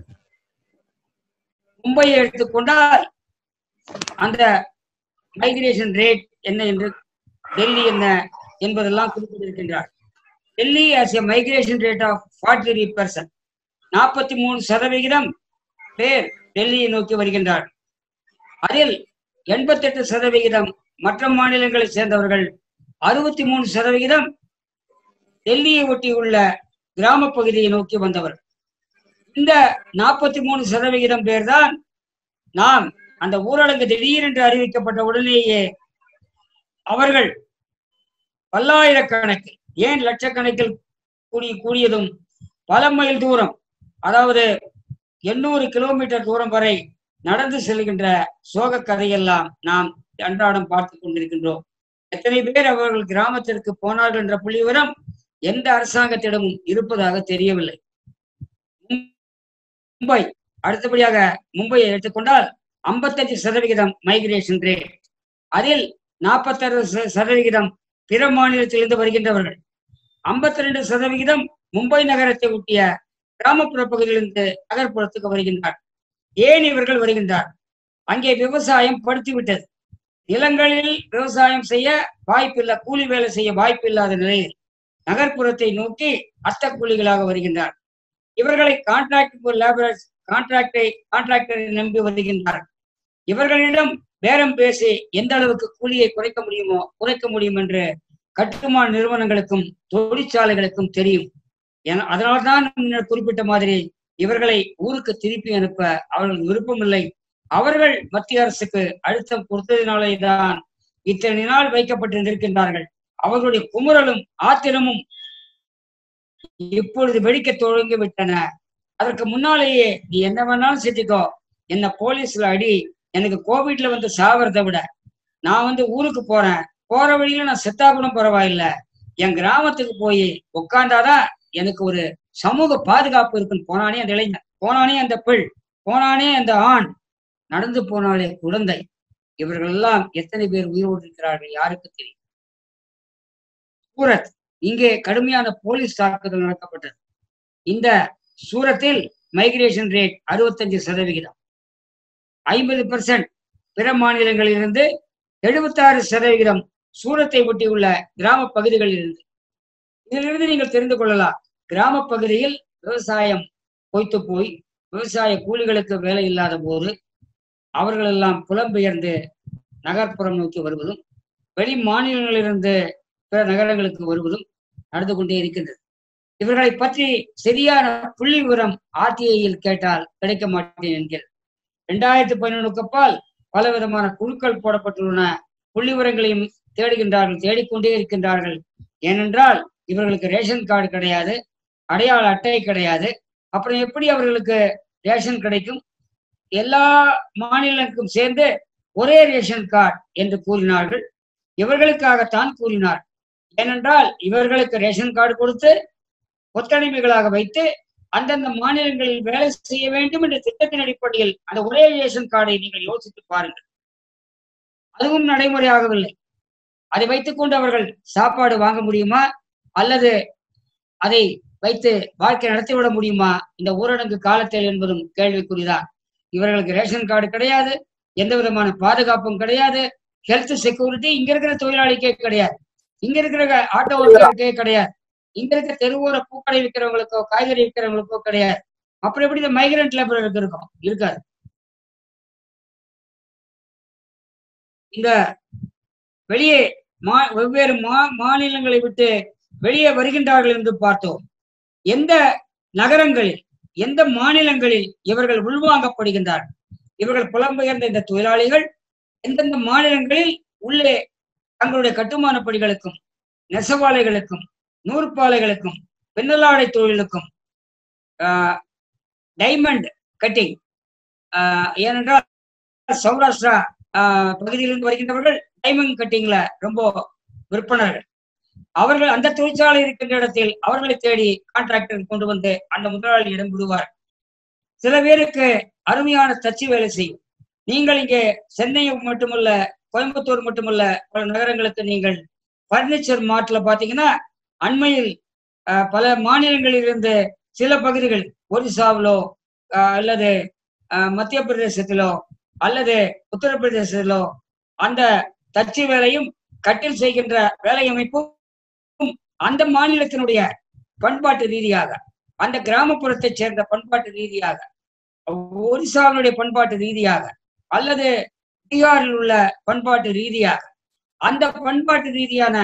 மும்பையை எடுத்துக்கொண்டால் அந்த மைக்ரேஷன் ரேட் என்ன என்று, டெல்லி என்ன என்பதெல்லாம் குறிப்பிட்டிருக்கின்றார். Delhi as a migration rate of forty three percent நாற்பத்தி மூணு சதவிகிதம் பேர் டெல்லியை நோக்கி வருகின்றார். அதில் எண்பத்தி எட்டு சதவிகிதம் மற்ற மாநிலங்களை சேர்ந்தவர்கள், அறுபத்தி மூணு சதவிகிதம் டெல்லியை ஒட்டியுள்ள கிராம பகுதியை நோக்கி வந்தவர். இந்த நாற்பத்தி மூணு சதவிகிதம் பேர் தான் நாம் அந்த ஊரடங்கு திடீரென்று அறிவிக்கப்பட்ட உடனேயே அவர்கள் பல்லாயிரக்கணக்கில், ஏன் லட்சக்கணக்கில் கூடி கூடியதும் பல மைல் தூரம், அதாவது எண்ணூறு கிலோமீட்டர் தூரம் வரை நடந்து செல்கின்ற சோக கதையெல்லாம் நாம் அன்றாடம் பார்த்து கொண்டிருக்கின்றோம். எத்தனை பேர் அவர்கள் கிராமத்திற்கு போனார்கள் என்ற புள்ளி விவரம் எந்த அரசாங்கத்திடமும் இருப்பதாக தெரியவில்லை. மும்பை, அடுத்தபடியாக மும்பையை எடுத்துக்கொண்டால் ஐம்பத்தஞ்சு சதவிகிதம் மைக்ரேஷன் ரேட், அதில் நாற்பத்தி ஆறு சதவிகிதம் பிற மாநிலத்திலிருந்து வருகின்றவர்கள், ஐம்பத்தி ரெண்டு சதவிகிதம் மும்பை நகரத்தை ஒட்டிய கிராமப்புற பகுதியிலிருந்து நகர்ப்புறத்துக்கு வருகின்றார். ஏன் இவர்கள் வருகின்றார்? அங்கே விவசாயம் படுத்திவிட்டது. நிலங்களில் விவசாயம் செய்ய வாய்ப்பில்லை, கூலி வேலை செய்ய வாய்ப்பில்லாத நிலையில் நகர்ப்புறத்தை நோக்கி அத்த கூலிகளாக வருகின்றார். இவர்களை கான்ட்ராக்ட் லேபரர்ஸ் கான்ட்ராக்டை கான்ட்ராக்டரை நம்பி வருகின்றார்கள். இவர்களிடம் பேரம் பேசி எந்த அளவுக்கு கூலியை குறைக்க முடியுமோ குறைக்க முடியும் என்று கட்டுமான நிறுவனங்களுக்கும் தொழிற்சாலைகளுக்கும் தெரியும். அதனால்தான் குறிப்பிட்ட மாதிரி இவர்களை ஊருக்கு திருப்பி அனுப்ப அவர்களுக்கு விருப்பமில்லை. அவர்கள் மத்திய அரசுக்கு அழுத்தம் கொடுத்ததினாலே தான் இத்தனை நாள் வைக்கப்பட்டிருக்கின்றார்கள். அவர்களுடைய குமுறலும் ஆத்திரமும் இப்பொழுது வெடிக்க தொடங்கி விட்டன. அதற்கு முன்னாலேயே நீ என்ன வேணாலும் செஞ்சுக்கோ, என்ன போலீஸ்ல அடி, எனக்கு கோவிட்ல வந்து சாவறதை விட நான் வந்து ஊருக்கு போறேன், போற வழியில நான் செத்தா கூட பரவாயில்லை, என் கிராமத்துக்கு போய் உட்கார்ந்தாதான் எனக்கு ஒரு சமூக பாதுகாப்பு இருக்குன்னு போனானே அந்த இளைஞர், போனானே அந்த பெண், போனானே அந்த ஆண், நடந்து போனாலே குழந்தை. இவர்கள் எல்லாம் எத்தனை பேர் உயிரோடு இருக்கிறார்கள் யாருக்கு தெரியும். சூரத், இங்கே கடுமையான போலீஸ் தாக்குதல் நடத்தப்பட்டது. இந்த சூரத்தில் மைக்ரேஷன் ரேட் அறுபத்தஞ்சு சதவிகிதம், ஐம்பது பெர்சென்ட் பிற மாநிலங்களில் இருந்து, எழுபத்தி ஆறு சதவிகிதம் சூரத்தை ஒட்டியுள்ள கிராம பகுதிகளில் இருந்து. இதிலிருந்து நீங்கள் தெரிந்து கொள்ளலாம், கிராம பகுதியில் விவசாயம் பொய்த்து போய் விவசாய கூலிகளுக்கு வேலை இல்லாத போது அவர்கள் எல்லாம் புலம்பெயர்ந்து நகர்ப்புறம் நோக்கி வருவதும், வெளி மாநிலங்களிலிருந்து பிற நகரங்களுக்கு வருவதும் நடந்து கொண்டே இருக்கின்றது. இவர்களை பற்றி சரியான புள்ளி விவரம் ஆர்டிஐயில் கேட்டால் கிடைக்க மாட்டேன் என்கிறது. இரண்டாயிரத்தி பதினொன்றுக்கு அப்பால் பல விதமான குழுக்கள் போடப்பட்டுள்ளன. புள்ளி விவரங்களையும் தேடுகின்றார்கள், தேடிக்கொண்டே இருக்கின்றார்கள். ஏனென்றால் இவர்களுக்கு ரேஷன் கார்டு கிடையாது, அடையாள அட்டை கிடையாது. அப்புறம் எப்படி அவர்களுக்கு ரேஷன் கிடைக்கும்? எல்லா மாநிலங்களுக்கும் சேர்ந்து ஒரே ரேஷன் கார்டு என்று கூறினார்கள். இவர்களுக்காகத்தான் கூறினார். ஏனென்றால் இவர்களுக்கு ரேஷன் கார்டு கொடுத்து ஒத்தடிமைகளாக வைத்து அந்தந்த மாநிலங்களில் வேலை செய்ய வேண்டும் என்ற திட்டத்தின் அடிப்படையில் அந்த ஒரே ரேஷன் கார்டை நீங்கள் யோசித்து பாருங்கள். அதுவும் நடைமுறையாகவில்லை. அதை வைத்துக் கொண்டு அவர்கள் சாப்பாடு வாங்க முடியுமா அல்லது அதை வைத்து வாழ்க்கை நடத்திவிட முடியுமா இந்த ஊரடங்கு காலத்தில் என்பதும் கேள்விக்குறிதான். இவர்களுக்கு ரேஷன் கார்டு கிடையாது, எந்த விதமான பாதுகாப்பும் கிடையாது, ஹெல்த் செக்யூரிட்டி இங்க இருக்கிற தொழிலாளிக்கே கிடையாது, இங்க இருக்கிற ஆட்டோ ஒர்க்கருக்கே கிடையாது, இங்க இருக்கிற தெருவோர பூக்கடை விற்கிறவங்களுக்கோ காய்கறி விற்கிறவங்களுக்கோ கிடையாது. அப்புறம் எப்படி இந்த மைக்ரண்ட் லேபருக்கு இருக்கும்? இருக்காது. இந்த வெளியே மா வெவ்வேறு மா மாநிலங்களை விட்டு வெளியே வருகின்றார்கள் என்று பார்த்தோம். எந்த நகரங்களில் எந்த மாநிலங்களில் இவர்கள் உள்வாங்கப்படுகின்றார்கள்? இவர்கள் புலம்பெயர்ந்த இந்த தொழிலாளிகள் எந்தெந்த மாநிலங்களில் உள்ளே தங்களுடைய கட்டுமான பணிகளுக்கும் நெசவாலைகளுக்கும் நூற்பாலைகளுக்கும் பின்னலாடை தொழிலுக்கும் டைமண்ட் கட்டிங், ஏனென்றால் சௌராஷ்டிரா பகுதியிலிருந்து வருகின்றவர்கள் டைமண்ட் கட்டிங்ல ரொம்ப விற்பனர்கள். அவர்கள் அந்த தொழிற்சாலை இருக்கின்ற இடத்தில் அவர்களை தேடி கான்ட்ராக்டர் கொண்டு வந்து அந்த முதலாளியிடம் விடுவார். சில பேருக்கு அருமையான தச்சு வேலை செய்யும். நீங்கள் இங்கே சென்னை மட்டுமல்ல, கோயம்புத்தூர் மட்டுமல்ல, பல நகரங்களுக்கு நீங்கள் பர்னிச்சர் மார்ட்ல பாத்தீங்கன்னா அண்மையில் பல மாநிலங்களில் இருந்து சில பகுதிகள் ஒரிசாவிலோ அல்லது மத்திய பிரதேசத்திலோ அல்லது உத்தரப்பிரதேசத்திலோ அந்த தச்சு வேலையும் கட்டில் செய்கின்ற வேலை அமைப்பும் அந்த மாநிலத்தினுடைய பண்பாட்டு ரீதியாக, அந்த கிராமப்புறத்தை சேர்ந்த பண்பாட்டு ரீதியாக, ஒரிசாவினுடைய பண்பாட்டு ரீதியாக அல்லது பீகாரில் உள்ள பண்பாட்டு ரீதியாக அந்த பண்பாட்டு ரீதியான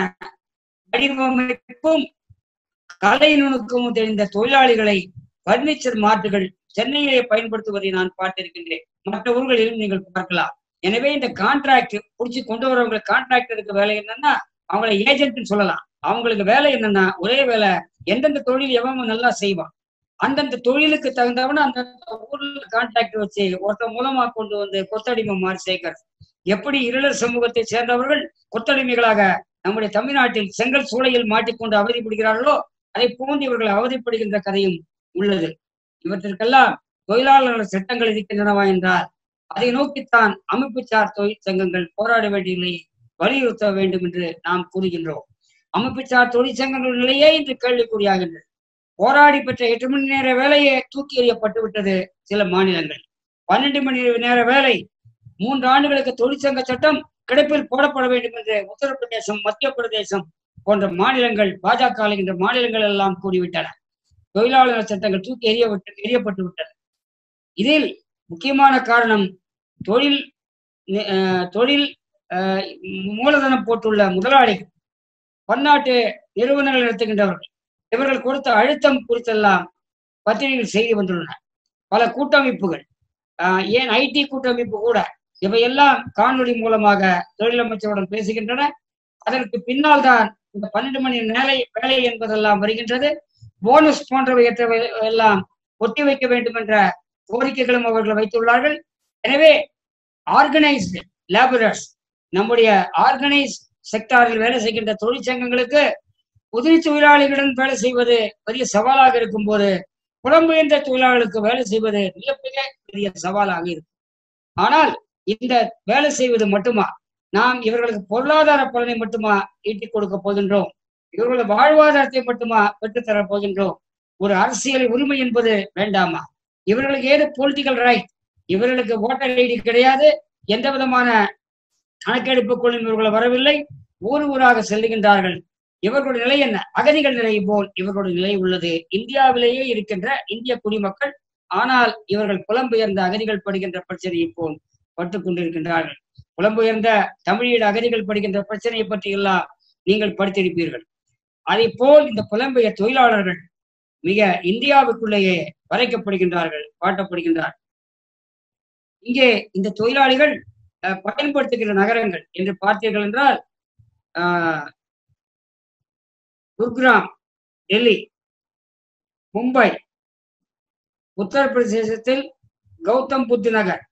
வடிவமைப்பும் கலை நுணுக்கமும் தெரிந்த தொழிலாளிகளை பர்னிச்சர் மார்ட்டுகள் சென்னையிலே பயன்படுத்துவதை நான் பார்த்திருக்கின்றேன். மற்ற ஊர்களிலும் நீங்கள் பார்க்கலாம். எனவே இந்த கான்ட்ராக்ட் புடிச்சு கொண்டு வரவங்க கான்ட்ராக்டருக்கு வேலை என்னன்னா அவங்களை ஏஜென்ட்னு சொல்லலாம். அவங்களுக்கு வேலை என்னன்னா ஒரே வேலை, எந்தெந்த தொழில் எவன் நல்லா செய்வான் அந்தந்த தொழிலுக்கு தகுந்தவன அந்த ஊர்ல கான்ட்ராக்ட் வச்சு ஒருத்தர் மூலமா கொண்டு வந்து கொத்தடிமை மாதிரி சேர்க்கிறது. எப்படி இருளர் சமூகத்தை சேர்ந்தவர்கள் கொத்தடிமைகளாக நம்முடைய தமிழ்நாட்டில் செங்கல் சூளையில் மாட்டிக்கொண்டு அவதிப்படுகிறார்களோ அதை போன்று இவர்கள் அவதிப்படுகின்ற கதையும் உள்ளது. இவற்றிற்கெல்லாம் தொழிலாளர்கள் சட்டங்கள் இருக்கின்றனவா என்றால் அதை நோக்கித்தான் அமைப்புச்சார் தொழில் சங்கங்கள் போராட வேண்டிய நிலையை வலியுறுத்த வேண்டும் என்று நாம் கூறுகின்றோம். அமைப்புச்சார் தொழிற்சங்கங்கள் நிலையே இன்று கேள்விக்குறியாகின்றது. போராடி பெற்ற எட்டு மணி நேர வேலையே தூக்கி எறியப்பட்டு விட்டது சில மாநிலங்கள். பன்னெண்டு மணி நேர வேலை மூன்று ஆண்டுகளுக்கு தொழிற்சங்க சட்டம் கிடப்பில் போடப்பட வேண்டும் என்று உத்தரப்பிரதேசம் மத்திய பிரதேசம் போன்ற மாநிலங்கள் பாஜக என்ற மாநிலங்கள் எல்லாம் கூறிவிட்டன. தொழிலாளர் சட்டங்கள் தூக்கி எறியப்பட்டு எறியப்பட்டு விட்டன. இதில் முக்கியமான காரணம் தொழில் தொழில் மூலதனம் போட்டுள்ள முதலாளிகள், பன்னாட்டு நிறுவனங்கள் நடத்துகின்றவர்கள், இவர்கள் கொடுத்த அழுத்தம் குறித்தெல்லாம் பத்திரிகைகள் செய்தி வந்துள்ளன. பல கூட்டமைப்புகள், ஏன் ஐடி கூட்டமைப்பு கூட இவையெல்லாம் காணொலி மூலமாக தொழிலமைச்சருடன் பேசுகின்றன. அதற்கு பின்னால் தான் இந்த பன்னெண்டு மணி வேலை வேலை என்பதெல்லாம் வருகின்றது. போனஸ் போன்றவை எல்லாம் ஒட்டி வைக்க வேண்டும் என்ற கோரிக்கைகளும் அவர்கள் வைத்துள்ளார்கள். எனவே ஆர்கனைஸ்டு லேபரர்ஸ், நம்முடைய ஆர்கனைஸ் செக்டாரில் வேலை செய்கின்ற தொழிற்சங்கங்களுக்கு உதிரி தொழிலாளிகளுடன் வேலை செய்வது பெரிய சவாலாக இருக்கும் போது புலம்பெயர்ந்த தொழிலாளர்களுக்கு வேலை செய்வது மிகப்பெரிய பெரிய சவாலாக இருக்கும். ஆனால் இந்த வேலை செய்வது மட்டுமா, நாம் இவர்களுக்கு பொருளாதார பலனை மட்டுமா ஈட்டிக் கொடுக்க போகின்றோம்? இவர்களது வாழ்வாதாரத்தை மட்டுமா பெற்றுத்தர போகின்றோம்? ஒரு அரசியல் உரிமை என்பது வேண்டாமா? இவர்களுக்கு ஏது பொலிட்டிக்கல் ரைட்? இவர்களுக்கு ஓட்டர் ஐடி கிடையாது, எந்த விதமான கணக்கெடுப்புக்குள்ளும் இவர்கள் வரவில்லை, ஊர் ஊராக செல்லுகின்றார்கள். இவர்களுடைய நிலை என்ன? அகதிகள் நிலை போல் இவர்களுடைய நிலை உள்ளது. இந்தியாவிலேயே இருக்கின்ற இந்திய குடிமக்கள், ஆனால் இவர்கள் புலம்பெயர்ந்த அகதிகள் படுகின்ற பிரச்சனையை போல் பட்டுக் கொண்டிருக்கின்றார்கள். புலம்பெயர்ந்த தமிழீழ அகதிகள் படுகின்ற பிரச்சனையை பற்றி எல்லாம் நீங்கள் படித்திருப்பீர்கள். அதை போல் இந்த புலம்பெயர் தொழிலாளர்கள் மிக இந்தியாவுக்குள்ளேயே வரைக்கப்படுகின்றார்கள், காட்டப்படுகின்றார்கள். இங்கே இந்த தொழிலாளிகள் பயன்படுத்துகின்ற நகரங்கள் என்று பார்த்தீர்கள் என்றால் ஆஹ் குர்கிராம், டெல்லி, மும்பை, உத்தரப்பிரதேசத்தில் கௌதம் புத் நகர்,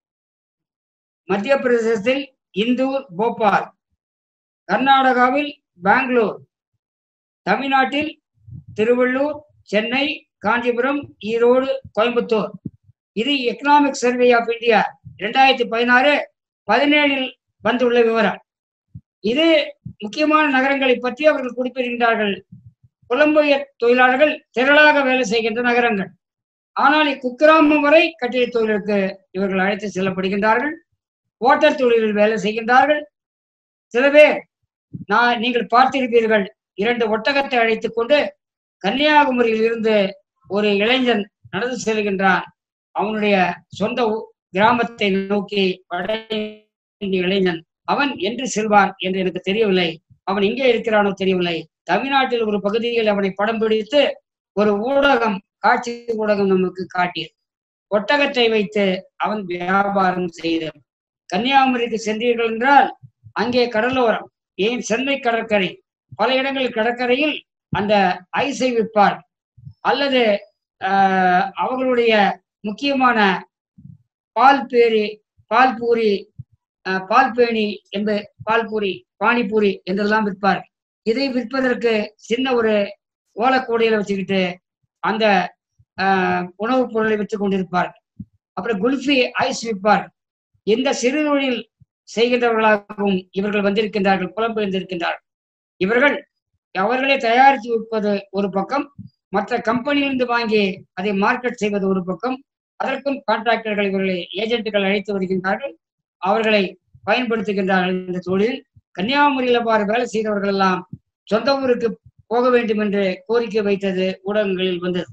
மத்திய பிரதேசத்தில் இந்தூர், போபால், கர்நாடகாவில் பெங்களூர், தமிழ்நாட்டில் திருவள்ளூர், சென்னை, காஞ்சிபுரம், ஈரோடு, கோயம்புத்தூர். இது எக்கனாமிக் சர்வே ஆஃப் இந்தியா இரண்டாயிரத்தி பதினாறு பதினேழில் வந்துள்ள விவரம். இது முக்கியமான நகரங்களை பற்றி அவர்கள் குறிப்பிடுகின்றார்கள். புலம்பெயர் தொழிலாளர்கள் திரளாக வேலை செய்கின்ற நகரங்கள். ஆனால் இக்குக்கிராமம் வரை கட்டிட தொழிலுக்கு இவர்கள் அழைத்து செல்லப்படுகின்றார்கள். ஓட்டர் தொழிலில் வேலை செய்கின்றார்கள். சில பேர் நான் நீங்கள் பார்த்திருப்பீர்கள், இரண்டு ஒட்டகத்தை அழைத்துக் கொண்டு கன்னியாகுமரியில் இருந்து ஒரு இளைஞன் நடந்து செல்கின்றான். அவனுடைய சொந்த கிராமத்தை நோக்கி வட இந்திய இளைஞன். அவன் என்று செல்வான் என்று எனக்கு தெரியவில்லை. அவன் எங்கே இருக்கிறானோ தெரியவில்லை. தமிழ்நாட்டில் ஒரு பகுதியில் அவனை படம் பிடித்து ஒரு ஊடகம், காட்சி ஊடகம் நமக்கு காட்டியது. ஒட்டகத்தை வைத்து அவன் வியாபாரம் செய்தான். கன்னியாகுமரிக்கு சென்றீர்கள் என்றால் அங்கே கடலோரம், ஏன் சென்னை கடற்கரை, பல இடங்களில் கடற்கரையில் அந்த ஐஸை விற்பார். அல்லது ஆஹ் அவர்களுடைய முக்கியமான பால் பேரி பால் பூரி பால் பேணி என்று பால்பூரி பானிபூரி என்றெல்லாம் விற்பார். இதை விற்பதற்கு சின்ன ஒரு ஓலக்கூடையில வச்சுக்கிட்டு அந்த ஆஹ் உணவுப் பொருளை விற்றுக் கொண்டிருப்பார். அப்புறம் குல்ஃபி ஐஸ் விற்பார். இந்த சிறு தொழில் செய்கின்றவர்களாகவும் இவர்கள் வந்திருக்கின்றார்கள், புலம்பெயர்ந்திருக்கின்றார்கள். இவர்கள் அவர்களே தயாரித்து விற்பது ஒரு பக்கம், மற்ற கம்பெனியிலிருந்து வாங்கி அதை மார்க்கெட் செய்வது ஒரு பக்கம். அதற்கும் கான்ட்ராக்டர்கள், இவர்களை ஏஜென்ட்டுகள் அழைத்து வருகின்றார்கள், அவர்களை பயன்படுத்துகின்றார்கள். இந்த தொழில் கன்னியாகுமரியில் அவ்வாறு வேலை செய்தவர்கள் எல்லாம் சொந்த ஊருக்கு போக வேண்டும் என்று கோரிக்கை வைத்தது ஊடகங்களில் வந்தது.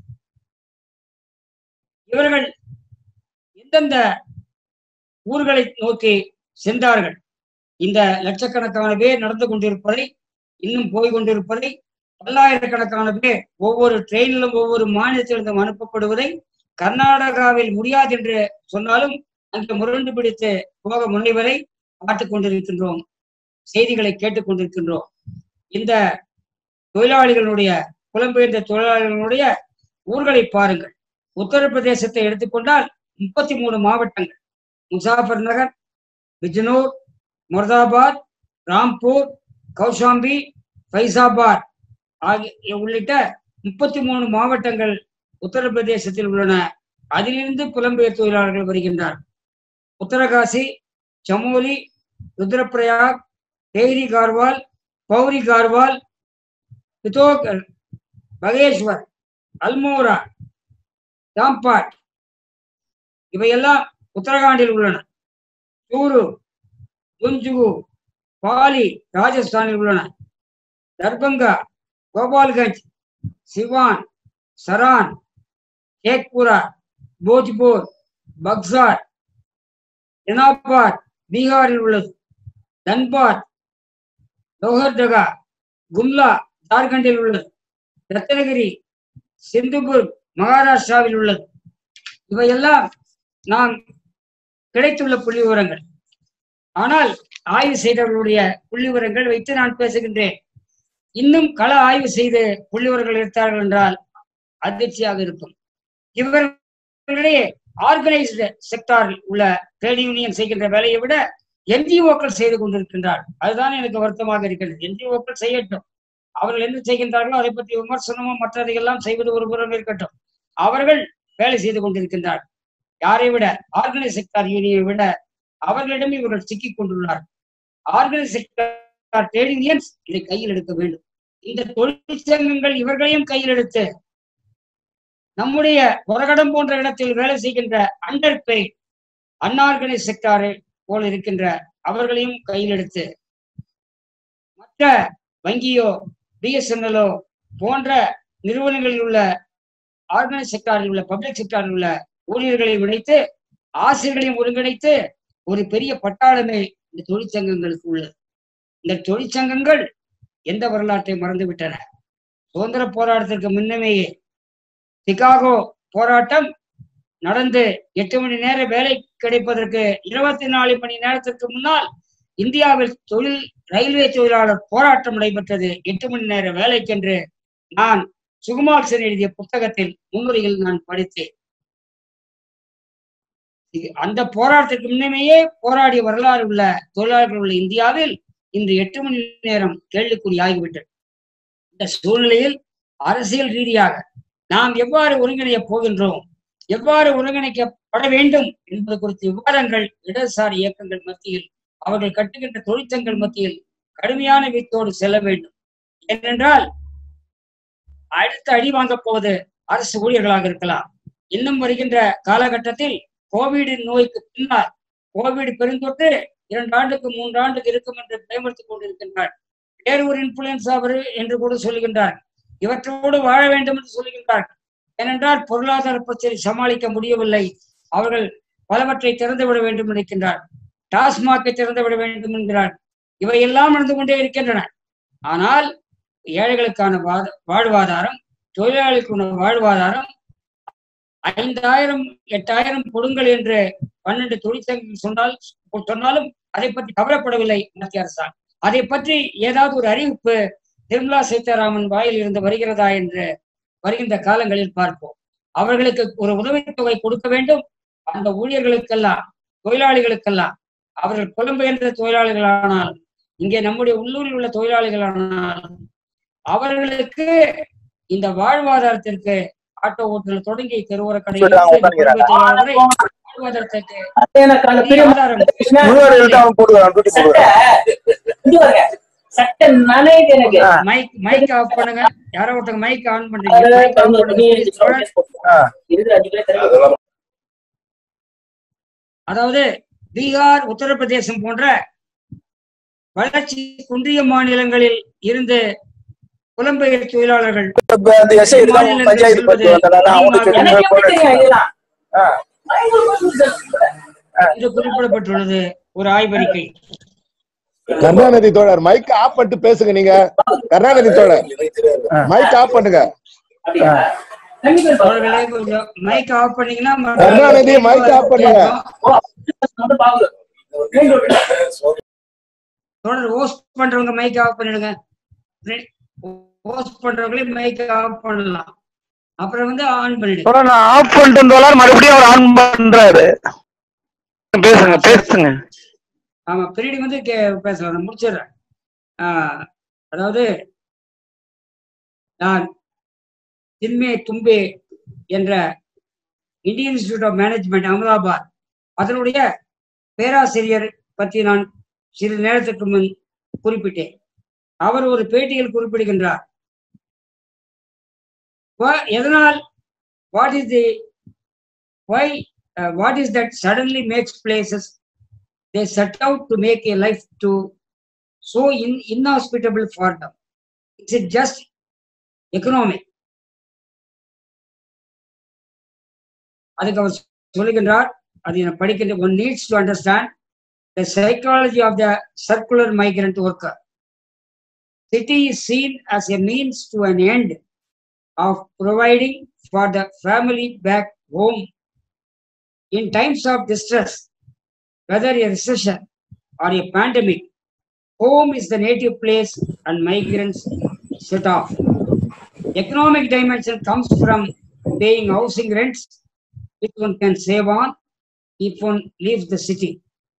இவர்கள் எந்தெந்த ஊர்களை நோக்கி சென்றார்கள், இந்த லட்சக்கணக்கான பேர் நடந்து கொண்டிருப்பதை, இன்னும் போய் கொண்டிருப்பதை, பல்லாயிரக்கணக்கான பேர் ஒவ்வொரு ட்ரெயினிலும் ஒவ்வொரு மாநிலத்திலிருந்தும் அனுப்பப்படுவதை, கர்நாடகாவில் முடியாது என்று சொன்னாலும் அங்கு முரண்டு பிடித்து போக முனைவதை பார்த்துக் கொண்டிருக்கின்றோம், செய்திகளை கேட்டுக் கொண்டிருக்கின்றோம். இந்த தொழிலாளிகளுடைய, புலம்பெயர்ந்த தொழிலாளிகளுடைய ஊர்களை பாருங்கள். உத்தரப்பிரதேசத்தை எடுத்துக்கொண்டால் முப்பத்தி மூணு மாவட்டங்கள், முசாஃபர் நகர், பிஜ்னூர், முர்தாபாத், ராம்பூர், கௌசாம்பி, ஃபைசாபாத் ஆகிய உள்ளிட்ட முப்பத்தி மூணு மாவட்டங்கள் உத்தரப்பிரதேசத்தில் உள்ளன. அதிலிருந்து புலம்பெயர் தொழிலாளர்கள் வருகின்றார். உத்தரகாசி, சமோலி, ருத்ரப்பிரயாக், தேரி கார்வால், பௌரி கார்வால், பித்தோகர், பகேஸ்வர், அல்மோரா, ராம்பாட் இவையெல்லாம் உத்தரகாண்டில் உள்ளன. சூரு, துன்ஜுகு, பாலி ராஜஸ்தானில் உள்ளன. தர்பங்கா, கோபால்கஞ்ச், சிவான், சரான், शेखपुरा, போஜ்பூர், பக்சார், ஜனாபாத் பீகாரில் உள்ளது. தன்பாத், லோஹர்தகா, கும்லா ஜார்க்கண்டில் உள்ளது. ரத்னகிரி, சிந்துபுர் மகாராஷ்டிராவில் உள்ளது. இவையெல்லாம் நாம் கிடைத்துள்ள புள்ளி விவரங்கள். ஆனால் ஆய்வு செய்தவர்களுடைய புள்ளி விவரங்கள் வைத்து நான் பேசுகின்றேன். இன்னும் கள ஆய்வு செய்து புள்ளி விவரங்கள் எடுத்தார்கள் என்றால் அதிர்ச்சியாக இருக்கும். இவர்களிடையே ஆர்கனைஸ்டு செக்டாரில் உள்ள ட்ரேட் யூனியன் செய்கின்ற வேலையை விட என்ஜிஓக்கள் செய்து கொண்டிருக்கின்றார். அதுதான் எனக்கு வருத்தமாக இருக்கிறது. என்ஜிஓக்கள் செய்யட்டும், அவர்கள் என்ன செய்கின்றார்களோ அதை பற்றி விமர்சனமும் மற்றதையெல்லாம் செய்வது ஒரு புறம் இருக்கட்டும். அவர்கள் வேலை செய்து கொண்டிருக்கின்றார். யாரை விட? ஆர்கனைஸ் செக்டார் யூனியனை விட அவர்களிடம் இவர்கள் சிக்கிக் கொண்டுள்ளார். ஆர்கனைஸ் செக்டார் ட்ரேட் யூனியன்ஸ் இதை கையில் எடுக்க வேண்டும். இந்த தொழிற்சங்கங்கள் இவர்களையும் கையில் எடுத்து நம்முடைய உரகடம் போன்ற இடத்தில் வேலை செய்கின்ற அண்டர் பெய்ட் அன்ஆர்கனைஸ் செக்டாரை போல் இருக்கின்ற அவர்களையும் கையில் எடுத்து மற்ற வங்கியோ பிஎஸ்என்எல்லோ போன்ற நிறுவனங்களில் உள்ள ஆர்கனைஸ் செக்டாரில் உள்ள பப்ளிக் செக்டாரில் உள்ள ஊழியர்களை இணைத்து ஆசிரியர்களையும் ஒருங்கிணைத்து ஒரு பெரிய பட்டாளமே இந்த தொழிற்சங்கங்களுக்கு உள்ளது. இந்த தொழிற்சங்கங்கள் எந்த வரலாற்றை மறந்துவிட்டன? சுதந்திர போராட்டத்திற்கு முன்னமேயே சிகாகோ போராட்டம் நடந்து எட்டு மணி நேர வேலை கிடைப்பதற்கு இருபத்தி நாலு மணி நேரத்திற்கு முன்னால் இந்தியாவில் தொழில் ரயில்வே தொழிலாளர் போராட்டம் நடைபெற்றது. எட்டு மணி நேர வேலைக்கென்று நான் சுகுமார் சென் எழுதிய புத்தகத்தில் முன்னுரையில் நான் படித்தேன். அந்த போராட்டத்திற்கு முன்னமேயே போராடிய வரலாறு உள்ள தொழிலாளர்கள் உள்ள இந்தியாவில் இன்று எட்டு மணி நேரம் கேள்விக்குறி ஆகிவிட்டது. இந்த சூழ்நிலையில் அரசியல் ரீதியாக நாம் எவ்வாறு ஒருங்கிணைய போகின்றோம், எவ்வாறு ஒருங்கிணைக்கப்பட வேண்டும் என்பது குறித்த விவாதங்கள் இடதுசாரி இயக்கங்கள் மத்தியில், அவர்கள் கட்டுகின்ற தொழிற்சங்கங்கள் மத்தியில் கடுமையான வீத்தோடு செல்ல வேண்டும். ஏனென்றால் அடுத்த அடி வாங்க போவது அரசு ஊழியர்களாக இருக்கலாம். இன்னும் வருகின்ற காலகட்டத்தில் கோவிட் நோய்க்கு பின்னால் கோவிட் பெருந்தொற்று இரண்டு ஆண்டுக்கு மூன்று ஆண்டுக்கு இருக்கும் என்று பயமுறுத்திக் கொண்டிருக்கின்றார். வேறு ஒரு இன்ஃபுளுன்சா என்று கூட சொல்லுகின்றார். இவற்றோடு வாழ வேண்டும் என்று சொல்லுகின்றார். ஏனென்றால் பொருளாதார பிரச்சனை சமாளிக்க முடியவில்லை. அவர்கள் பலவற்றை திறந்துவிட வேண்டும் நினைக்கின்றார். டாஸ்மாகை திறந்துவிட வேண்டும் என்கிறார். இவையெல்லாம் நடந்து கொண்டே இருக்கின்றன. ஆனால் ஏழைகளுக்கான வாழ்வாதாரம், தொழிலாளிகளுக்கான வாழ்வாதாரம் ஐந்தாயிரம் எட்டாயிரம் கொடுங்கள் என்று பன்னெண்டு தொழிற்சங்கங்கள் சொன்னால் சொன்னாலும் அதை பற்றி கவலைப்படவில்லை மத்திய அரசாங்கம். அதை பற்றி ஏதாவது ஒரு அறிவிப்பு நிர்மலா சீதாராமன் வாயில் இருந்து வருகிறதா என்று வருகின்ற காலங்களில் பார்ப்போம். அவர்களுக்கு ஒரு உதவித்தொகை கொடுக்க வேண்டும். அந்த ஊழியர்களுக்கெல்லாம், தொழிலாளிகளுக்கெல்லாம், அவர்கள் புலம்பெயர்ந்த தொழிலாளிகளானால், இங்கே நம்முடைய உள்ளூரில் உள்ள தொழிலாளிகளானால், அவர்களுக்கு இந்த வாழ்வாதாரத்திற்கு ஆட்டோ ஓட்டுநர் தொடங்கி தெருவோர கடையில் வாழ்வாதாரத்திற்கு மைக் மைக் ஆஃப் பண்ணுங்க. யாரோ ஒருத்தங்க மைக் ஆன் பண்றீங்க. அதாவது பீகார், உத்தரப்பிரதேசம் போன்ற வளர்ச்சி குன்றிய மாநிலங்களில் இருந்து புலம்பெயர் தொழிலாளர்கள் என்று குறிப்பிடப்பட்டுள்ளது ஒரு ஆய்வறிக்கை. கருணாநிதி தோழர் மைக் ஆஃப் பண்ணிட்டு பேசுங்க. நீங்க கருணாநிதி தோழர் மைக் ஆஃப் பண்ணுங்க. மைக் ஆஃப் பண்ணீங்கன்னா கருணாநிதி மைக் ஆஃப் பண்ணுங்க. தொடர் ஹோஸ்ட் பண்றவங்க மைக் ஆஃப் பண்ணிடுங்க. ஹோஸ்ட் பண்றவங்களே மைக் ஆஃப் பண்ணலாம். அப்புறம் வந்து ஆன் பண்ணிடுங்க. நான் ஆஃப் பண்ணிட்டு தோழர் மறுபடியும் அவர் ஆன் பண்றாரு. பேசுங்க பேசுங்க. ஆமா, பின்னாடி வந்து பேசலாம். நான் முடிச்சிடுறேன். ஆஹ் அதாவது நான் திம்மே தும்பே என்ற Indian Institute of Management Ahmedabad அதனுடைய பேராசிரியர் பற்றி நான் சிறிது நேரத்துக்கு முன் குறிப்பிட்டேன். அவர் ஒரு பேட்டியில் குறிப்பிடுகின்றார், எதனால் what is the why what is that suddenly makes places they set out to make a life to so in, inhospitable for them. Is it just economic? அதுக்கு அவர் சொல்லுகின்றார், அதை நான் படிக்கின்ற one needs to understand the psychology of the circular migrant worker. City is seen as a means to an end of providing for the family back home in times of distress. Whether a recession or a pandemic, home is the native place and migrants set off. Economic dimension comes from paying housing rents, which one can save on if one leaves the city.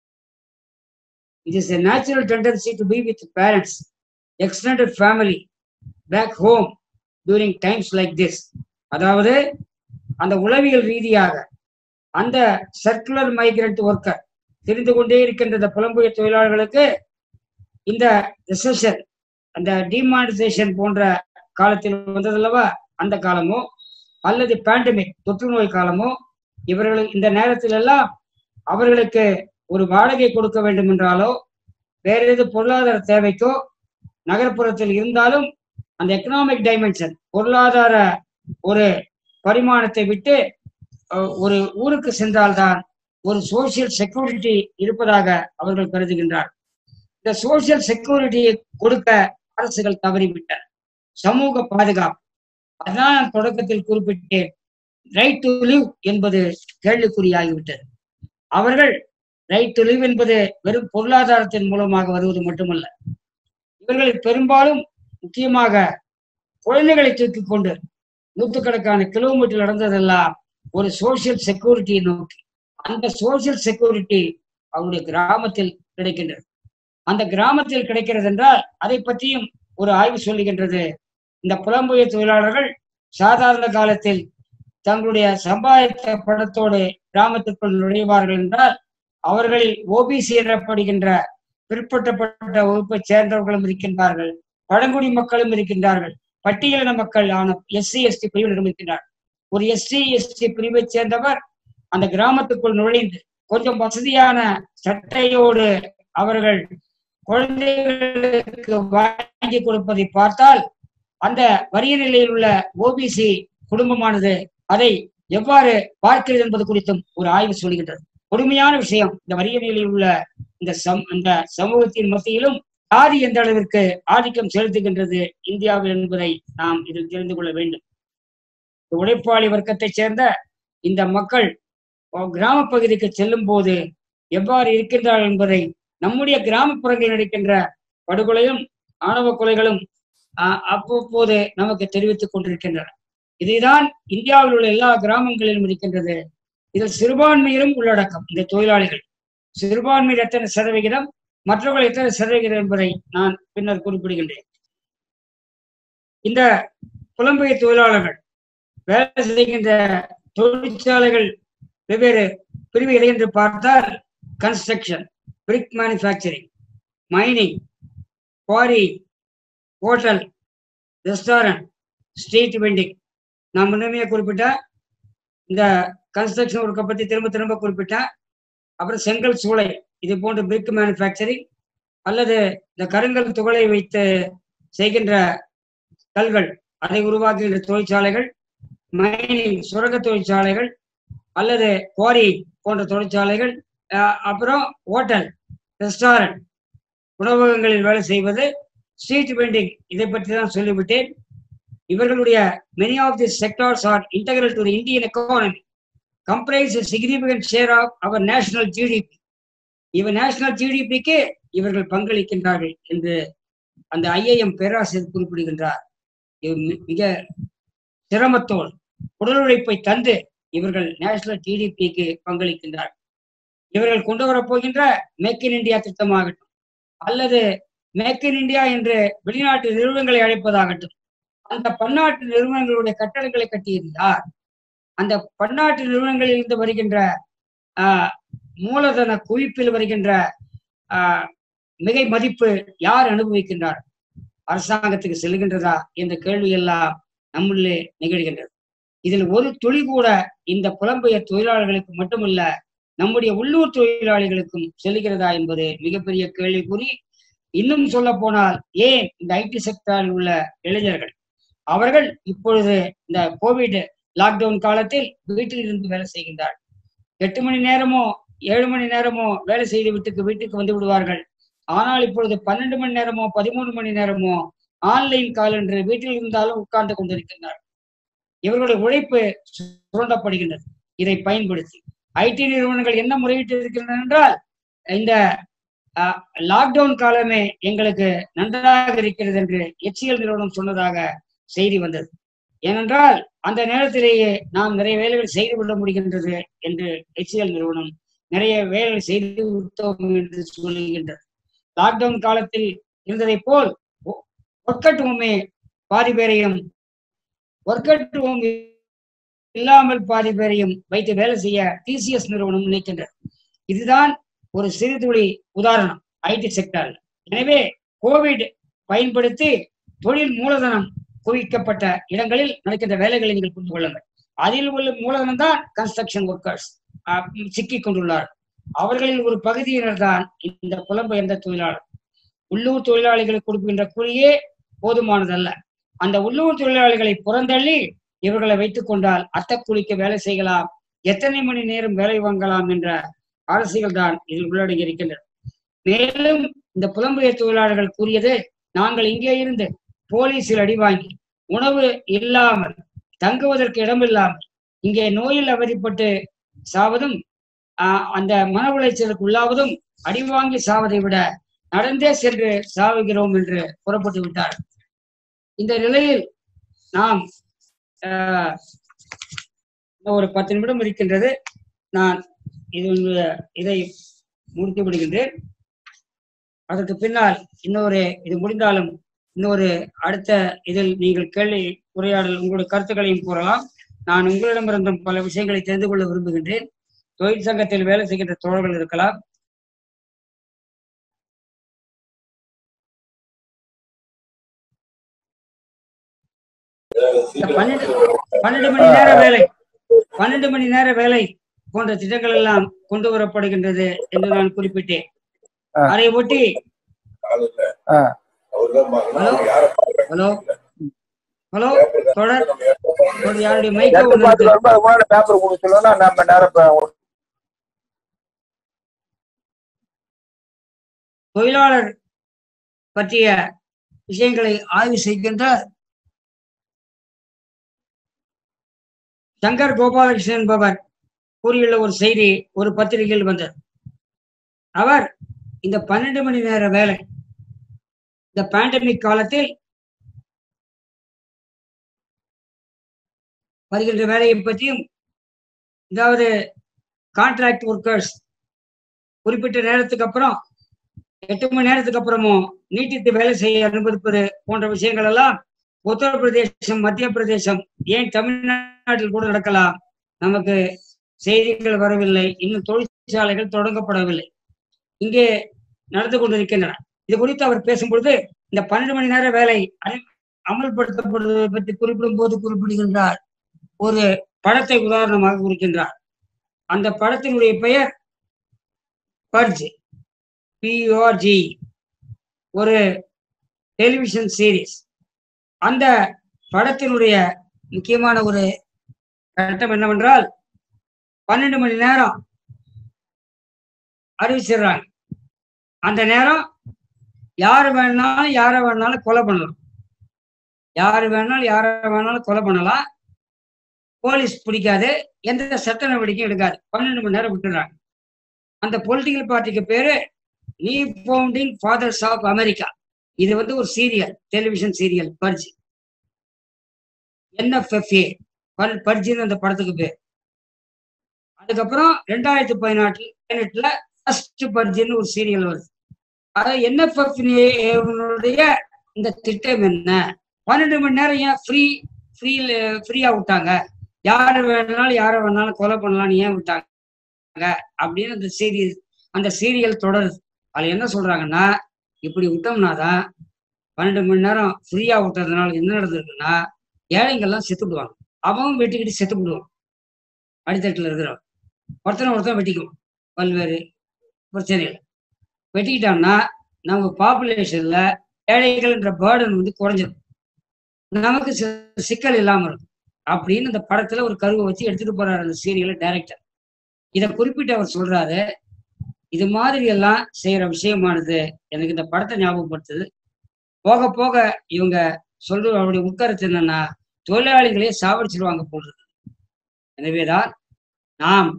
It is a natural tendency to be with parents, extended family, back home during times like this. அதாவது அந்த உளவியல் ரீதியாக அந்த circular migrant worker தெரிந்து கொண்டே இருக்கின்ற புலம்பெயர் தொழிலாளர்களுக்கு இந்த ரிசெஷன், அந்த டிமானிசேஷன் போன்ற காலத்தில் வந்ததல்லவா, அந்த காலமோ அல்லது பேண்டமிக் தொற்று நோய் காலமோ, இவர்கள் இந்த நேரத்தில் எல்லாம் அவர்களுக்கு ஒரு வாடகை கொடுக்க வேண்டும் என்றாலோ வேற ஏது பொருளாதார தேவைக்கோ நகர்ப்புறத்தில் இருந்தாலும் அந்த எக்கனாமிக் டைமென்ஷன், பொருளாதார ஒரு பரிமாணத்தை விட்டு ஒரு ஊருக்கு சென்றால்தான் ஒரு சோசியல் செக்யூரிட்டி இருப்பதாக அவர்கள் கருதுகின்றார். இந்த சோசியல் செக்யூரிட்டியை கொடுக்க அரசுகள் தவறிவிட்டன. சமூக பாதுகாப்பு, அதான் நான் தொடக்கத்தில் குறிப்பிட்டேன், ரைட் டு லிவ் என்பது கேள்விக்குறியாகிவிட்டது. அவர்கள் ரைட் டு லிவ் என்பது வெறும் பொருளாதாரத்தின் மூலமாக வருவது மட்டுமல்ல, இவர்கள் பெரும்பாலும் முக்கியமாக குழந்தைகளை தூக்கிக் கொண்டு நூற்றுக்கணக்கான கிலோமீட்டர் நடந்ததெல்லாம் ஒரு சோசியல் செக்யூரிட்டியை நோக்கி. அந்த சோசியல் செக்யூரிட்டி அவருடைய கிராமத்தில் கிடைக்கின்றது. அந்த கிராமத்தில் கிடைக்கிறது என்றால் அதை பற்றியும் ஒரு ஆய்வு சொல்லுகின்றது. இந்த புலம்பெயர் தொழிலாளர்கள் சாதாரண காலத்தில் தங்களுடைய சம்பாதித்த பணத்தோடு கிராமத்திற்குள் நுழைவார்கள் என்றால் அவர்களில் ஓபிசி எனப்படுகின்ற பிற்படுத்தப்பட்ட வகுப்பை சேர்ந்தவர்களும் இருக்கின்றார்கள், பழங்குடி மக்களும் இருக்கின்றார்கள், பட்டியலின மக்கள் ஆன எஸ்சி எஸ்டி பிரிவினரும் இருக்கின்றார். ஒரு எஸ்சி எஸ்டி பிரிவை சேர்ந்தவர் அந்த கிராமத்துக்குள் நுழைந்து கொஞ்சம் வசதியான சட்டையோடு அவர்கள் குழந்தைகளுக்கு வாங்கி கொடுப்பதை பார்த்தால் அந்த வறிய நிலையில் உள்ள ஓபிசி குடும்பமானது அதை எவ்வாறு பார்க்கிறது என்பது குறித்தும் ஒரு ஆய்வு சொல்கின்றது. கொடுமையான விஷயம், இந்த வறிய நிலையில் உள்ள இந்த சம் இந்த சமூகத்தின் மத்தியிலும் சாதி எந்த அளவிற்கு ஆதிக்கம் செலுத்துகின்றது இந்தியாவில் என்பதை நாம் இதில் தெரிந்து கொள்ள வேண்டும். உழைப்பாளி வர்க்கத்தைச் சேர்ந்த இந்த மக்கள் கிராம பகுதிக்கு செல்லும் போது எவ்வாறு இருக்கின்றார்கள் என்பதை நம்முடைய கிராமப்புறங்களில் நடக்கின்ற படுகொலையும் ஆணவ கொலைகளும் அவ்வப்போது நமக்கு தெரிவித்துக் கொண்டிருக்கின்றன. இதுதான் இந்தியாவில் உள்ள எல்லா கிராமங்களிலும் இருக்கின்றது. இதில் சிறுபான்மையிலும் உள்ளடக்கம். இந்த தொழிலாளிகள் சிறுபான்மையில் எத்தனை சதவிகிதம், மற்றவர்கள் எத்தனை சதவிகிதம் என்பதை நான் பின்னர் குறிப்பிடுகின்றேன். இந்த புலம்பெயர் தொழிலாளர்கள் வேலை செய்கின்ற தொழிற்சாலைகள் வெவ்வேறு பிரிவுகளை என்று பார்த்தால் construction, brick manufacturing, mining, quarry, hotel, restaurant, street vending. நான் முன்னமே குறிப்பிட்ட இந்த கன்ஸ்ட்ரக்ஷன் ஒர்க்கை பற்றி திரும்ப திரும்ப குறிப்பிட்டேன். அப்புறம் செங்கல் சூளை, இது போன்ற பிரிக் மேனுஃபேக்சரிங் அல்லது இந்த கருங்கல் துகளை வைத்து செய்கின்ற கல்கள் அதை உருவாக்குகின்ற தொழிற்சாலைகள், மைனிங் சுரங்க தொழிற்சாலைகள் அல்லது குவாரி போன்ற தொழிற்சாலைகள், அப்புறம் ஹோட்டல், ரெஸ்டாரண்ட், உணவகங்களில் வேலை செய்வது, ஸ்ட்ரீட் வெண்டிங், இதை பற்றி தான் சொல்லிவிட்டேன். இவர்களுடைய many of these sectors are integral to the Indian economy, comprise a significant share of our national G D P. இவர் நேஷனல் ஜிடிபிக்கு இவர்கள் பங்களிக்கின்றார்கள் என்று அந்த ஐஏஎம் பேராசிரியர் குறிப்பிடுகின்றார். மிக சிரமத்தோடு உடல் உழைப்பை தந்து இவர்கள் நேஷனல் ஜிடிபிக்கு பங்களிக்கின்றார்கள். இவர்கள் கொண்டு வரப்போகின்ற மேக் இன் இந்தியா திட்டமாகட்டும் அல்லது மேக் இன் இந்தியா என்று வெளிநாட்டு நிறுவனங்களை அழைப்பதாகட்டும், அந்த பன்னாட்டு நிறுவனங்களுடைய கட்டடங்களை கட்டியிருந்தார். அந்த பன்னாட்டு நிறுவனங்களில் இருந்து வருகின்ற ஆஹ் மூலதன குவிப்பில் வருகின்ற ஆஹ் மிகை மதிப்பு யார் அனுபவிக்கின்றார்? அரசாங்கத்துக்கு செல்கின்றதா என்ற கேள்வி எல்லாம் நம்முள்ளே நிகழ்கின்றது. இதில் ஒரு துளி கூட இந்த புலம்பெயர் தொழிலாளர்களுக்கு மட்டுமல்ல, நம்முடைய உள்ளூர் தொழிலாளிகளுக்கும் செல்கிறதா என்பது மிகப்பெரிய கேள்விக்குறி. இன்னும் சொல்ல போனால், ஏன் இந்த ஐடி செக்டரில் உள்ள இளைஞர்கள் அவர்கள் இப்பொழுது இந்த கோவிட் லாக்டவுன் காலத்தில் வீட்டில் இருந்து வேலை செய்கின்றார்கள். எட்டு மணி நேரமோ ஏழு மணி நேரமோ வேலை செய்து விட்டு வீட்டுக்கு வந்து விடுவார்கள். ஆனால் இப்பொழுது பன்னெண்டு மணி நேரமோ பதிமூணு மணி நேரமோ ஆன்லைன் கால் என்று வீட்டில் இருந்தாலும் உட்கார்ந்து கொண்டிருக்கின்றார். இவர்களுடைய உழைப்பு சுரண்டப்படுகின்றது. இதை பயன்படுத்தி ஐடி நிறுவனங்கள் என்ன முறையிட்டு இருக்கின்றன என்றால், இந்த லாக்டவுன் காலமே எங்களுக்கு நன்றாக இருக்கிறது என்று எச்சிஎல் நிறுவனம் சொன்னதாக செய்தி வந்தது. ஏனென்றால் அந்த நேரத்திலேயே நாம் நிறைய வேலைகள் செய்து கொள்ள முடிகின்றது என்று எச்சிஎல் நிறுவனம் நிறைய வேலைகள் செய்து விட்டோம் என்று சொல்லுகின்றது. லாக்டவுன் காலத்தில் இருந்ததை போல் ஒர்க்கட்டுமே பாதி பேரையும் ஒர்க்கட்டுவோம் இல்லாமல் பாதி பேரையும் வைத்து வேலை செய்ய டிசிஎஸ் நிறுவனம் நினைக்கின்றது. இதுதான் ஒரு சிறு துளி உதாரணம் ஐடி செக்டர். எனவே கோவிட் பயன்படுத்தி தொழில் மூலதனம் குவிக்கப்பட்ட இடங்களில் நடக்கின்ற வேலைகளை நீங்கள் புரிந்து கொள்ளுங்கள். அதில் உள்ள மூலதனம் தான் கன்ஸ்ட்ரக்ஷன் ஒர்க்கர்ஸ் சிக்கிக் கொண்டுள்ளார். அவர்களில் ஒரு பகுதியினர் தான் இந்த புலம்பெயர்ந்த தொழிலாளர். உள்ளூர் தொழிலாளிகளுக்கு கொடுக்கின்ற கூலியே போதுமானதல்ல. அந்த உள்ளூர் தொழிலாளிகளை புறந்தள்ளி இவர்களை வைத்துக் கொண்டால் அத்தக்கூலிக்கு வேலை செய்யலாம், எத்தனை மணி நேரம் வேலை வாங்கலாம் என்ற அரசியல் தான் இதில் உள்ளடங்கி இருக்கின்றது. மேலும் இந்த புலம்பெயர் தொழிலாளர்கள் கூறியது, நாங்கள் இங்கே இருந்து போலீஸில் அடி வாங்கி உணவு இல்லாமல் தங்குவதற்கு இடமில்லாமல் இங்கே நோயில் அவதிப்பட்டு சாவதும் அந்த மன உளைச்சலுக்கு உள்ளாவதும் அடி வாங்கி சாவதை விட நடந்தே சென்று சாவுகிறோம் என்று புறப்பட்டு விட்டார். இந்த நிலையில் நாம் ஒரு பத்து நிமிடம் இருக்கின்றது. நான் இது இதை முடித்து விடுகின்றேன். அதற்கு பின்னால் இன்னொரு இது முடிந்தாலும் இன்னொரு அடுத்த இதில் நீங்கள் கேள்வி உரையாடல் உங்களுடைய கருத்துக்களையும் கூறலாம். நான் உங்களிடமிருந்தும் பல விஷயங்களை தெரிந்து கொள்ள விரும்புகின்றேன். தொழிற்சங்கத்தில் வேலை செய்கின்ற தோழர்கள் இருக்கலாம், இந்த பன்னெண்டு பன்னெண்டு மணி நேர வேலை பன்னெண்டு மணி நேர வேலை போன்ற திட்டங்கள் எல்லாம் கொண்டு வரப்படுகின்றது என்று நான் குறிப்பிட்டேன். அதை ஒட்டி ஹலோ ஹலோ ஹலோ தொடர் யாருடைய மைக்க தொழிலாளர் பற்றிய விஷயங்களை ஆய்வு செய்கின்ற சங்கர் கோபாலகிருஷ்ணன் என்பவர் கூறியுள்ள ஒரு செய்தி ஒரு பத்திரிகையில் வந்தது. அவர் இந்த பன்னெண்டு மணி நேர வேலை இந்த பேண்டமிக் காலத்தில் வருகின்ற வேலையை பற்றியும், அதாவது கான்ட்ராக்ட் ஒர்க்கர்ஸ் குறிப்பிட்ட நேரத்துக்கு அப்புறம் எட்டு மணி நேரத்துக்கு அப்புறமும் நீட்டித்து வேலை செய்ய அனுமதிப்பது போன்ற விஷயங்கள் எல்லாம் உத்தரப்பிரதேசம், மத்திய பிரதேசம், ஏன் தமிழ்நாட்டில் கூட நடக்கலாம். நமக்கு செய்திகள் வரவில்லை, இன்னும் தொழிற்சாலைகள் தொடங்கப்படவில்லை, இங்கே நடந்து கொண்டிருக்கின்றன. இது குறித்து அவர் பேசும்பொழுது இந்த பன்னெண்டு மணி நேர வேலை அமல்படுத்தப்படுவதை பற்றி குறிப்பிடும் போது குறிப்பிடுகின்றார். ஒரு படத்தை உதாரணமாக குறிக்கின்றார். அந்த படத்தினுடைய பெயர் பர்ஜ், பிஆர்ஜி, ஒரு டெலிவிஷன் சீரீஸ். அந்த படத்தினுடைய முக்கியமான ஒரு கட்டம் என்னவென்றால், பன்னெண்டு மணி நேரம் அறிவிச்சிடுறாங்க. அந்த நேரம் யாரு வேணாலும் யாரை வேணாலும் கொலை பண்ணலாம், யாரு வேணாலும் யாரை வேணாலும் கொலை பண்ணலாம். போலீஸ் பிடிக்காது, எந்த சட்ட நடவடிக்கையும் எடுக்காது. பன்னெண்டு மணி நேரம் விட்டுறாங்க. அந்த பொலிட்டிக்கல் பார்ட்டிக்கு பேரு நீ ஃபவுண்டிங் ஃபாதர்ஸ் ஆஃப் அமெரிக்கா. இது வந்து ஒரு serial, television serial Purge. NFFA பர்ஜின்னு அந்த படத்துக்கு பேர். அதுக்கப்புறம் ரெண்டாயிரத்தி பதினாட்டில் பதினெட்டுல ஃபர்ஸ்ட் பர்ஜின்னு ஒரு சீரியல் வருது. அதாவது என்எஃப்எஃப்னுடைய இந்த திட்டம் என்ன, பன்னெண்டு மணி நேரம் ஏன் ஃப்ரீ ஃப்ரீ ஃப்ரீயா விட்டாங்க, யாரு வேணாலும் யாரை வேணாலும் கொலை பண்ணலாம்னு ஏன் விட்டாங்க அப்படின்னு அந்த சீரியல் அந்த சீரியல் தொடருது. அதுல என்ன சொல்றாங்கன்னா, இப்படி விட்டோம்னா தான் பன்னெண்டு மணி நேரம் ஃப்ரீயா விட்டதுனால என்ன நடந்திருக்குன்னா, ஏழைங்கள்லாம் செத்துடுவாங்க. அவன் வெட்டிக்கிட்டு செத்து விடுவான். அடித்தட்டில் இருக்கிறவன் ஒருத்தனை ஒருத்தன் வெட்டிக்குவோம். பல்வேறு பிரச்சனைகள் வெட்டிக்கிட்டான்னா நம்ம பாப்புலேஷன்ல ஏழைகள்ன்ற பேர்டன் வந்து குறைஞ்சிடும், நமக்கு சிக்கல் இல்லாம இருக்கும் அப்படின்னு இந்த படத்துல ஒரு கருவை வச்சு எடுத்துட்டு போறாரு அந்த சீரியல டைரக்டர். இதை குறிப்பிட்டு அவர் சொல்றாரு, இது மாதிரி எல்லாம் செய்யற விஷயமானது எனக்கு இந்த படத்தை ஞாபகப்படுத்துது. போக போக இவங்க சொல்ற அவருடைய உட்கருத்து என்னன்னா, தொழிலாளிகளே சாவடிச்சிருவாங்க போடுறது. எனவேதான் நாம்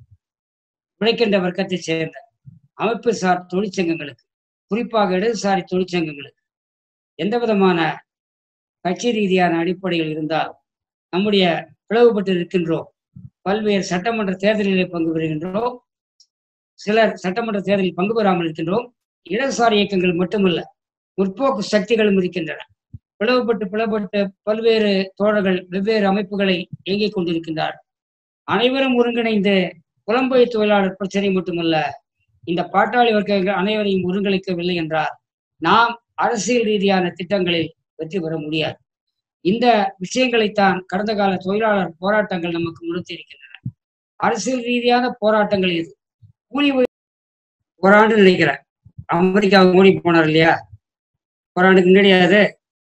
உழைக்கின்ற வர்க்கத்தை சேர்ந்த அமைப்பு சார் தொழிற்சங்கங்களுக்கு, குறிப்பாக இடதுசாரி தொழிற்சங்கங்களுக்கு எந்த விதமான கட்சி ரீதியான அடிப்படையில் இருந்தால் நம்முடைய பிளவுபட்டு இருக்கின்றோம். பல்வேறு சட்டமன்ற தேர்தலிலே பங்கு பெறுகின்றோம், சிலர் சட்டமன்ற தேர்தலில் பங்கு பெறாமல் இருக்கின்றோம். இடதுசாரி இயக்கங்கள் மட்டுமல்ல, முற்போக்கு சக்திகளும் இருக்கின்றன. பிளவுபட்டு பிளவுபட்டு பல்வேறு தோழர்கள் வெவ்வேறு அமைப்புகளை இயங்கிக் கொண்டிருக்கின்றார். அனைவரும் ஒருங்கிணைந்து புலம்பெயர் தொழிலாளர் பிரச்சனை மட்டுமல்ல, இந்த பாட்டாளி வர்க்கங்கள் அனைவரையும் ஒருங்கிணைக்கவில்லை என்றால் நாம் அரசியல் ரீதியான திட்டங்களில் வெற்றி பெற முடியாது. இந்த விஷயங்களைத்தான் கடந்த கால தொழிலாளர் போராட்டங்கள் நமக்கு உணர்த்தி இருக்கின்றன. அரசியல் ரீதியான போராட்டங்கள் இது. கூலி ஒரு ஆண்டு நினைக்கிறேன் அமெரிக்காவுக்கு மோடி போனார் இல்லையா, ஒரு ஆண்டுக்கு முன்னாடியாது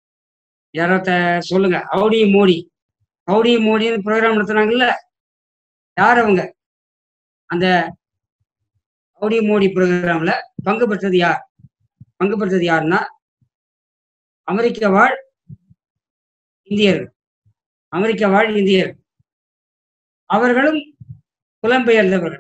யாராவது சொல்லுங்க. ஹவுடி மோடி, ஹவுடி மோடின்னு ப்ரோக்ராம் நடத்துனாங்கல்ல, யார் அவங்க? அந்த ஹவுடி மோடி ப்ரோக்ராம்ல பங்கு பெற்றது யார்? பங்கு பெற்றது யாருன்னா அமெரிக்க வாழ் இந்தியர்கள், அமெரிக்க வாழ் இந்தியர்கள். அவர்களும் புலம்பெயர்ந்தவர்கள்.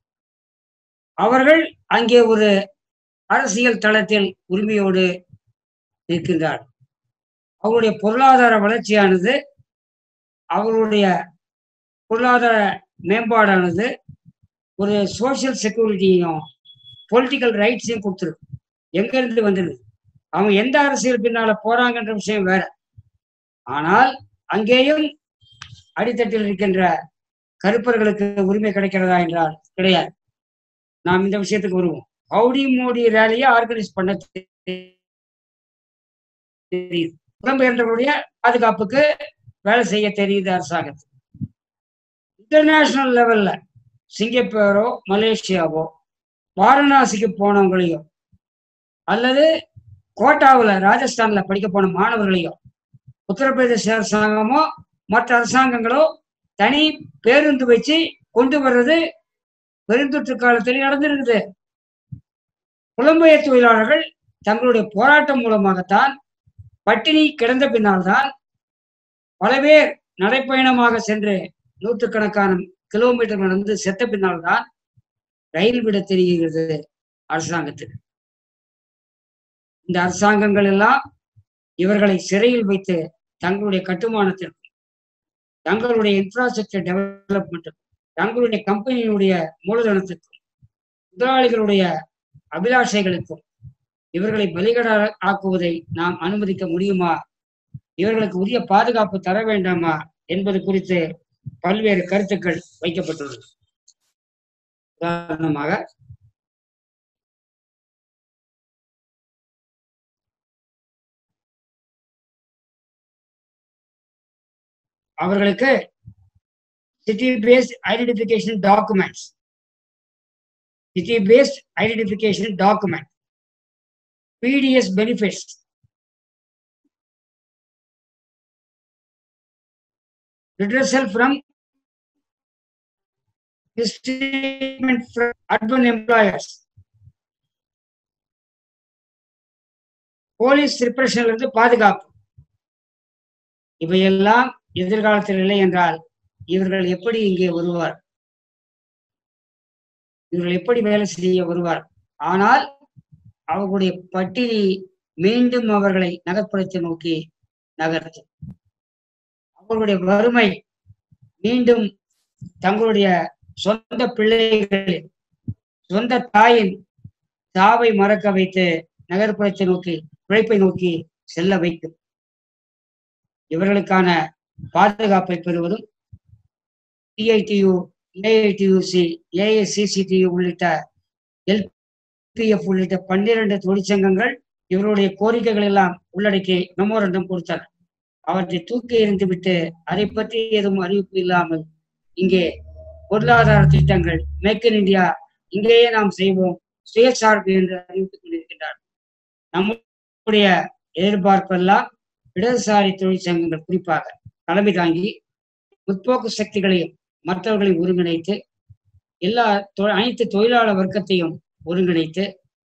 அவர்கள் அங்கே ஒரு அரசியல் தளத்தில் உரிமையோடு இருக்கின்றார். அவருடைய பொருளாதார வளர்ச்சியானது, அவருடைய பொருளாதார மேம்பாடானது ஒரு சோசியல் செக்யூரிட்டியும் பொலிட்டிக்கல் ரைட்ஸையும் கொடுத்துருக்கு. எங்க இருந்து வந்தது? அவங்க எந்த அரசியல் பின்னால போறாங்கன்ற விஷயம் வேற. ஆனால் அங்கேயும் அடித்தட்டில் இருக்கின்ற கருப்பர்களுக்கு உரிமை கிடைக்கிறதா என்றால் கிடையாது. நாம் இந்த விஷயத்துக்கு வருவோம். ஹவுடி மோடி ரேலியை ஆர்கனைஸ் பண்ண தெரியுது. புலம்பெயர்ந்தவர்களுடைய பாதுகாப்புக்கு வேலை செய்ய தெரியுது அரசாங்கத்துக்கு. இன்டர்நேஷனல் லெவல்ல சிங்கப்பூரோ மலேசியாவோ வாரணாசிக்கு போனவங்களையோ அல்லது கோட்டாவில் ராஜஸ்தான்ல படிக்க போன மாணவர்களையோ உத்தரப்பிரதேச அரசாங்கமோ மற்ற அரசாங்கங்களோ தனி பேருந்து வச்சு கொண்டு வர்றது பெருந்தொற்று காலத்தில் நடந்திருக்குது. புலம்பெயர் தொழிலாளர்கள் தங்களுடைய போராட்டம் மூலமாகத்தான், பட்டினி கிடந்த பின்னால்தான், பல பேர் நடைப்பயணமாக சென்று நூற்றுக்கணக்கான கிலோமீட்டர் நடந்து செத்த பின்னால்தான் ரயில் விட தெரிகிறது அரசாங்கத்துக்கு. இந்த அரசாங்கங்கள் எல்லாம் இவர்களை சிறையில் வைத்து தங்களுடைய கட்டுமானத்திற்கும் தங்களுடைய இன்ஃப்ராஸ்ட்ரக்சர் டெவலப்மெண்ட்டுக்கும் தங்களுடைய கம்பெனியினுடைய மூலதனத்திற்கும் முதலாளிகளுடைய அபிலாஷைகளுக்கும் இவர்களை பலிகடா ஆக்குவதை நாம் அனுமதிக்க முடியுமா? இவர்களுக்கு உரிய பாதுகாப்பு தர வேண்டாமா என்பது குறித்து பல்வேறு கருத்துக்கள் வைக்கப்பட்டுள்ளது. உதாரணமாக, அவர்களுக்கு city based identification documents city based identification document PDS benefits, redressal from mistreatment from urban employers, police ரிப்ரஷன்ல இருந்து பாதுகாப்பு, இவையெல்லாம் எதிர்காலத்தில் இல்லை என்றால் இவர்கள் எப்படி இங்கே வருவார்? இவர்கள் எப்படி வேலை செய்ய வருவார்? ஆனால் அவர்களுடைய பட்டினி மீண்டும் அவர்களை நகர்ப்புறத்தை நோக்கி நகர்த்தும். அவர்களுடைய வறுமை மீண்டும் தங்களுடைய சொந்த பிள்ளைகளின் சொந்த தாயின் சாவை மறக்க வைத்து நகர்ப்புறத்தை நோக்கி பிழைப்பை நோக்கி செல்ல வைக்கும். இவர்களுக்கான பாதுகாப்பை பெறுவதும் டிஐடியு, ஏஐடியூசி, ஏஐசிசிடியு உள்ளிட்ட எல்பிஎஃப் உள்ளிட்ட பன்னிரண்டு தொழிற்சங்கங்கள் இவருடைய கோரிக்கைகள் எல்லாம் உள்ளடக்கி மெமோரண்டம் கொடுத்தன. அவற்றை தூக்கி எறிந்துவிட்டு அதை பற்றி எதுவும் அறிவிப்பு இல்லாமல் இங்கே பொருளாதார திட்டங்கள், மேக் இன் இந்தியா, இங்கேயே நாம் செய்வோம், சுயசார்பு என்று அறிவித்துக் கொண்டிருக்கின்றார். நம்முடைய எதிர்பார்ப்பெல்லாம் இடதுசாரி தொழிற்சங்கங்கள் குறிப்பாக தலைமை தாங்கி முற்போக்கு சக்திகளையும் மற்றவர்களையும் ஒருங்கிணைத்து எல்லா அனைத்து தொழிலாளர் வர்க்கத்தையும் ஒருங்கிணைத்து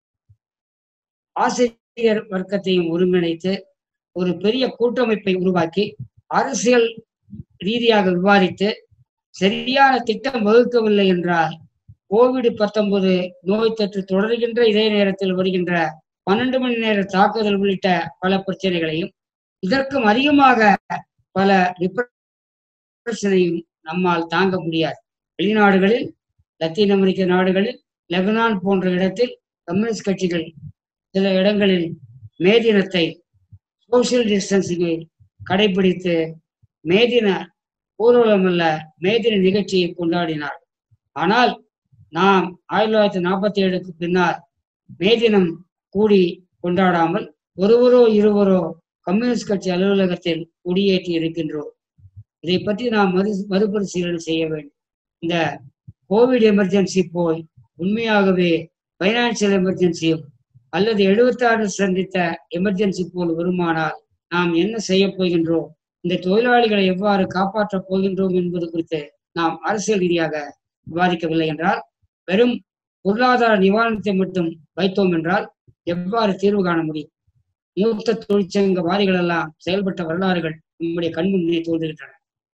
ஆசிரியர் வர்க்கத்தையும் ஒருங்கிணைத்து ஒரு பெரிய கூட்டமைப்பை உருவாக்கி அரசியல் ரீதியாக விவாதித்து சரியான திட்டம் வகுக்கவில்லை என்றால் கோவிட் பத்தொன்பது நோய் தொற்று தொடர்கின்ற இதே நேரத்தில் வருகின்ற பன்னெண்டு மணி நேர தாக்குதல் உள்ளிட்ட பல பிரச்சனைகளையும் இதற்கும் அதிகமாக பல ரிப்ரஷனையும் நம்மால் தாங்க முடியாது. வெளிநாடுகளில், லத்தீன் அமெரிக்க நாடுகளில், லெபனான் போன்ற இடத்தில் கம்யூனிஸ்ட் கட்சிகள் சில இடங்களில் மே தினத்தை சோசியல் டிஸ்டன்சிங்கை கடைபிடித்து மேதின ஊர்வலம் அல்ல மேதின நிகழ்ச்சியை கொண்டாடினார். ஆனால் நாம் ஆயிரத்தி தொள்ளாயிரத்தி நாற்பத்தி ஏழுக்கு பின்னால் மேதினம் கூடி கொண்டாடாமல் ஒருவரோ இருவரோ கம்யூனிஸ்ட் கட்சி அலுவலகத்தில் கொடியேற்றி இருக்கின்றோம். இதை பற்றி நாம் மறு மறுபரிசீலனை செய்ய வேண்டும். இந்த கோவிட் எமர்ஜென்சி போய் உண்மையாகவே பைனான்சியல் எமர்ஜென்சியும் அல்லது எழுபத்தி ஆறு சந்தித்த எமர்ஜென்சி போல் வருமானால் நாம் என்ன செய்ய போகின்றோம், இந்த தொழிலாளிகளை எவ்வாறு காப்பாற்றப் போகின்றோம் என்பது குறித்து நாம் அரசியல் ரீதியாக விவாதிக்கவில்லை என்றால், வெறும் பொருளாதார நிவாரணத்தை மட்டும் வைத்தோம் என்றால் எவ்வாறு தீர்வு காண முடியும்? மூத்த தொழிற்சங்கவாதிகள் எல்லாம் செயல்பட்ட வரலாறுகள் நம்முடைய கண்முன்னே தோன்றுகின்றன.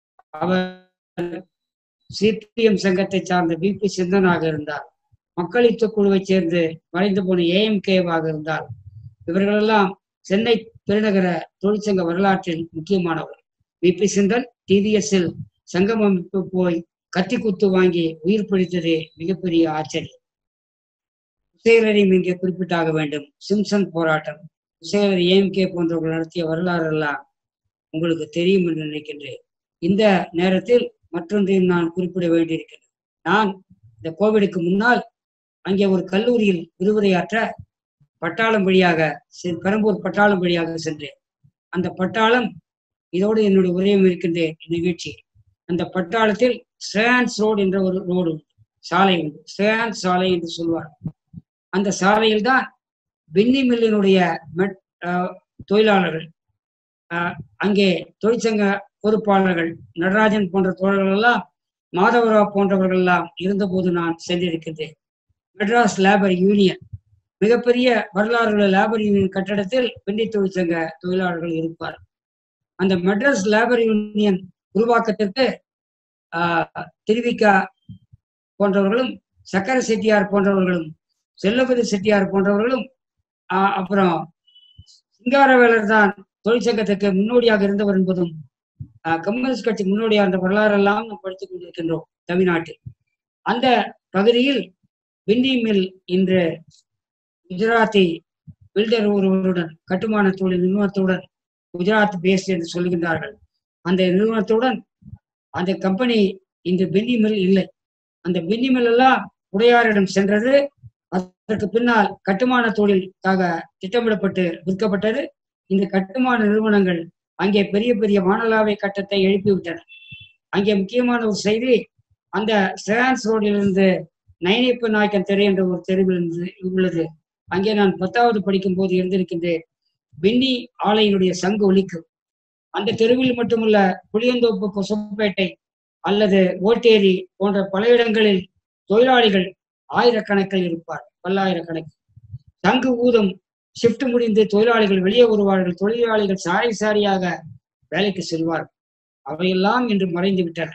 அவர் சிபிஎம் சங்கத்தை சார்ந்த பிபி சிந்தனாக இருந்தால், மக்களித்த குழுவை சேர்ந்து மறைந்து போன ஏஎம்கேவாக இருந்தால், இவர்களெல்லாம் சென்னை பெருநகர தொழிற்சங்க வரலாற்றில் முக்கியமானவர். பிபி சிந்தன் டிவிஎஸ்ஸில் சங்கம் அமைப்பு போய் கத்தி குத்து வாங்கி உயிர் பிடித்ததே மிகப்பெரிய ஆச்சரியம். உசேலரையும் இங்கே குறிப்பிட்டாக வேண்டும். சிம்சன் போராட்டம், உசேலர் ஏஎம்கே போன்றவர்கள் நடத்திய வரலாறு எல்லாம் உங்களுக்கு தெரியும் என்று நினைக்கின்றேன். இந்த நேரத்தில் மற்றொன்றையும் நான் குறிப்பிட வேண்டியிருக்கிறேன். நான் இந்த கோவிடுக்கு முன்னால் அங்கே ஒரு கல்லூரியில் விரிவுரையாற்ற பட்டாளம் வழியாக பெரம்பூர் பட்டாளம் வழியாக சென்றேன். அந்த பட்டாளம் இதோடு என்னுடைய உரையும் இருக்கின்றேன் நிகழ்ச்சி. அந்த பட்டாளத்தில் ஸ்ரேயான்ஸ் ரோடு என்ற ஒரு ரோடு சாலை உண்டு. ஸ்ரேயான்ஸ் சாலை என்று சொல்வார். அந்த சாலையில் தான் பின்னி மில்லினுடைய தொழிலாளர்கள், அங்கே தொழிற்சங்க பொறுப்பாளர்கள் நடராஜன் போன்ற தோழர்கள் எல்லாம், மாதவராவ் போன்றவர்கள் எல்லாம் இருந்தபோது நான் சென்றிருக்கின்றேன். மெட்ராஸ் லேபர் யூனியன், மிகப்பெரிய வரலாறுள்ள லேபர் யூனியன் கட்டடத்தில் பின்னி தொழிற்சங்க தொழிலாளர்கள் இருப்பார். அந்த மெட்ராஸ் லேபர் யூனியன் உருவாக்கத்திற்கு ஆஹ் திருவிக்கா போன்றவர்களும், சக்கர செட்டியார் போன்றவர்களும், செல்லபதி செட்டியார் போன்றவர்களும், ஆஹ் அப்புறம் சிங்காரவேலர் தான் தொழிற்சங்கத்துக்கு முன்னோடியாக இருந்தவர் என்பதும், கம்யூனிஸ்ட் கட்சி முன்னோடியாக இருந்த வரலாறு எல்லாம் நாம் படித்துக் கொண்டிருக்கின்றோம் தமிழ்நாட்டில். அந்த பகுதியில் பிண்டி மில் இன்று குஜராத்தி பில்டர் ஒருவருடன், கட்டுமான தொழில் நிறுவனத்துடன், குஜராத் பேஸ் என்று சொல்கின்றார்கள், அந்த நிறுவனத்துடன் அந்த கம்பெனி இன்று பிண்டி மில் இல்லை. அந்த பிண்டி மில் எல்லாம் உடையாரிடம் சென்றது. அதற்கு பின்னால் கட்டுமான தொழிலுக்காக திட்டமிடப்பட்டு விற்கப்பட்டது. இந்த கட்டுமான நிறுவனங்கள் அங்கே பெரிய பெரிய வானளாவை கட்டத்தை எழுப்பிவிட்டன. அங்கே முக்கியமான ஒரு செய்தி, அந்த ஸ்ரேயான்ஸ் ரோடிலிருந்து நயனிப்பு நாயக்கன் தெரு என்ற ஒரு தெருவில் இருந்து உள்ளது. அங்கே நான் பத்தாவது படிக்கும் போது இருந்திருக்கின்றேன். பின்னி ஆலையினுடைய சங்கு ஒலிக்கும். அந்த தெருவில் மட்டுமல்ல, புளியந்தோப்பு, கொசப்பேட்டை அல்லது ஓட்டேரி போன்ற பல இடங்களில் தொழிலாளிகள் ஆயிரக்கணக்கில் இருப்பார், பல்லாயிரக்கணக்கில். சங்கு ஊதும், ஷிப்ட் முடிந்து தொழிலாளிகள் வெளியே வருவார்கள். தொழிலாளிகள் சாரி சாரியாக வேலைக்கு செல்வார்கள். அவையெல்லாம் இன்று மறைந்து விட்டன.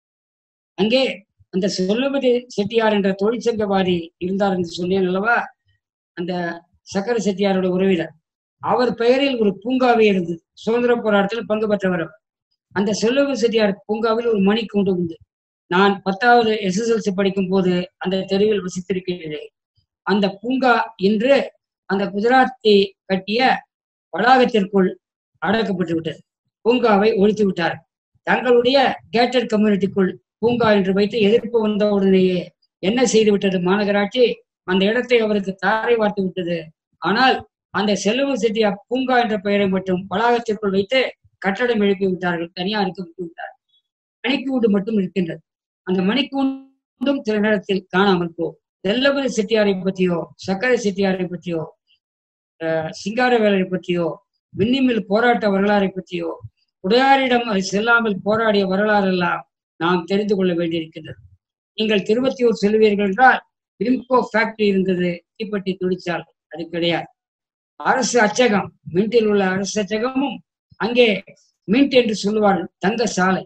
அங்கே அந்த செல்லபதி செட்டியார் என்ற தொழிற்சங்கவாதி இருந்தார் என்று சொன்னேன் அல்லவா, அந்த சக்கர செட்டியாரோட உறவினர். அவர் பெயரில் ஒரு பூங்காவே இருந்தது. சுதந்திர போராட்டத்தில் பங்கு பெற்றவர். அந்த செல்லபதி செட்டியார் பூங்காவில் ஒரு மணிக்கூண்டு உண்டு. நான் பத்தாவது எஸ்எஸ்எல்சி படிக்கும் போது அந்த தெருவில் வசித்திருக்கிறேன். அந்த பூங்கா இன்று அந்த குஜராத்தி கட்டிய வளாகத்திற்குள் அடக்கப்பட்டு விட்டது. பூங்காவை ஒழித்து விட்டார். தங்களுடைய கேட்டட் கம்யூனிட்டிக்குள் பூங்கா என்று வைத்து எதிர்ப்பு வந்த உடனேயே என்ன செய்து விட்டது மாநகராட்சி, அந்த இடத்தை அவருக்கு தாரை வார்த்து விட்டது. ஆனால் அந்த செல்லபதி செட்டியார் பூங்கா என்ற பெயரை மட்டும் வளாகத்திற்குள் வைத்து கட்டடம் எழுப்பி விட்டார்கள். தனியாருக்கு விட்டு விட்டார்கள். மணிக்கூண்டு மட்டும் இருக்கின்றது. அந்த மணிக்கூண்டும் சில நேரத்தில் காணாமல் போ. செல்லபதி செட்டியாரை பற்றியோ, சக்கரை செட்டியாரை பற்றியோ, சிங்காரவேலரை பற்றியோ, விண்ணிமில் போராட்ட வரலாறை பற்றியோ, உடையாரிடம் அதை செல்லாமல் போராடிய வரலாறு எல்லாம் நாம் தெரிந்து கொள்ள வேண்டியிருக்கின்றது. நீங்கள் திருவத்தியூர் செல்வீர்கள் என்றால் விம்கோ ஃபேக்டரி இருந்தது, தீப்பெட்டி தொழிற்சாலை. அது கிடையாது. அரசு அச்சகம், மின்ட்டில் உள்ள அரசு அச்சகமும், அங்கே மின்ட் என்று சொல்லுவார்கள், தங்க சாலை,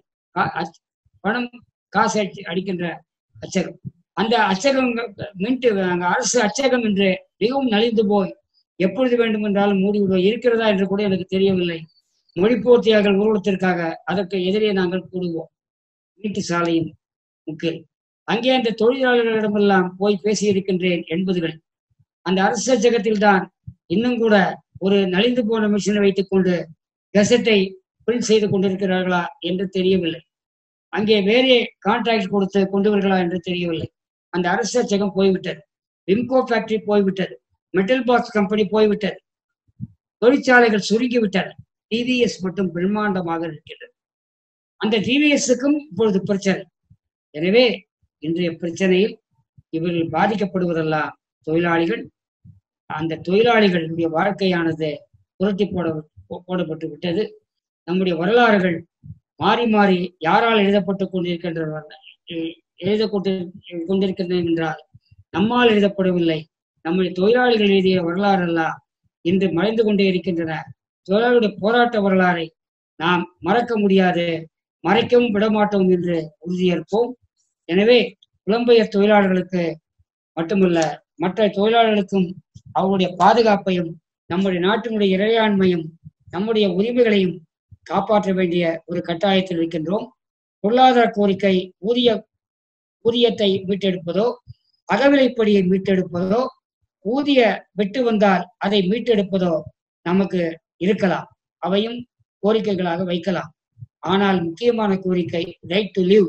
பணம் காசு அடிக்கின்ற அச்சகம். அந்த அச்சகம் மின்ட் அரசு அச்சகம் என்று மிகவும் நலிந்து போய் எப்பொழுது வேண்டும் என்றாலும் மூடிவிடுவோம். இருக்கிறதா என்று கூட எனக்கு தெரியவில்லை. மொழிப்போர்த்தியாளர்கள் ஊர்வலத்திற்காக அதற்கு எதிரே நாங்கள் கூடுவோம். வீட்டு சாலையின் முக்கில் அங்கே அந்த தொழிலாளர்களிடமெல்லாம் போய் பேசியிருக்கின்றேன் எண்பதுகள். அந்த அரசு அச்சகத்தில் தான் இன்னும் கூட ஒரு நலிந்து போன மிஷினை வைத்துக் கொண்டு கெசட்டை பிரிண்ட் செய்து கொண்டிருக்கிறார்களா என்று தெரியவில்லை. அங்கே வேறே கான்ட்ராக்ட் கொடுத்து கொண்டுவர்களா என்று தெரியவில்லை. அந்த அரசு அச்சகம் போய்விட்டது. விம்கோ ஃபேக்டரி போய்விட்டது. மெட்டல் பாக்ஸ் கம்பெனி போய்விட்டது. தொழிற்சாலைகள் சுருங்கிவிட்டன. டிவிஎஸ் மட்டும் பிரம்மாண்டமாக இருக்கின்றது. அந்த டிவிஎஸ்க்கும் இப்பொழுது பிரச்சனை. எனவே இன்றைய பிரச்சனையில் இவர்கள் பாதிக்கப்படுவதெல்லாம் தொழிலாளிகள். அந்த தொழிலாளிகளுடைய வாழ்க்கையானது புரட்டி போட போடப்பட்டு விட்டது. நம்முடைய வரலாறுகள் மாறி மாறி யாரால் எழுதப்பட்டு கொண்டிருக்கின்ற எழுத கொண்டிருக்கின்றன என்றால் நம்மால் எழுதப்படவில்லை. நம்முடைய தொழிலாளிகள் எழுதிய வரலாறு எல்லாம் இன்று மறைந்து கொண்டே இருக்கின்றன. தொழிலாளருடைய போராட்ட வரலாறை நாம் மறக்க முடியாது, மறைக்கவும் விடமாட்டோம் என்று உறுதியேற்போம். எனவே புலம்பெயர் தொழிலாளர்களுக்கு மட்டுமல்ல, மற்ற தொழிலாளர்களுக்கும் அவருடைய பாதுகாப்பையும், நம்முடைய நாட்டினுடைய இறையாண்மையும், நம்முடைய உரிமைகளையும் காப்பாற்ற வேண்டிய ஒரு கட்டாயத்தில் இருக்கின்றோம். பொருளாதார கோரிக்கை, ஊதிய ஊதியத்தை மீட்டெடுப்பதோ, அகவிலைப்படியை மீட்டெடுப்பதோ, ஊதிய வெட்டு வந்தால் அதை மீட்டெடுப்பதோ நமக்கு இருக்கலாம். அவையும் கோரிக்கைகளாக வைக்கலாம். ஆனால் முக்கியமான கோரிக்கை ரைட் டு லிவ்,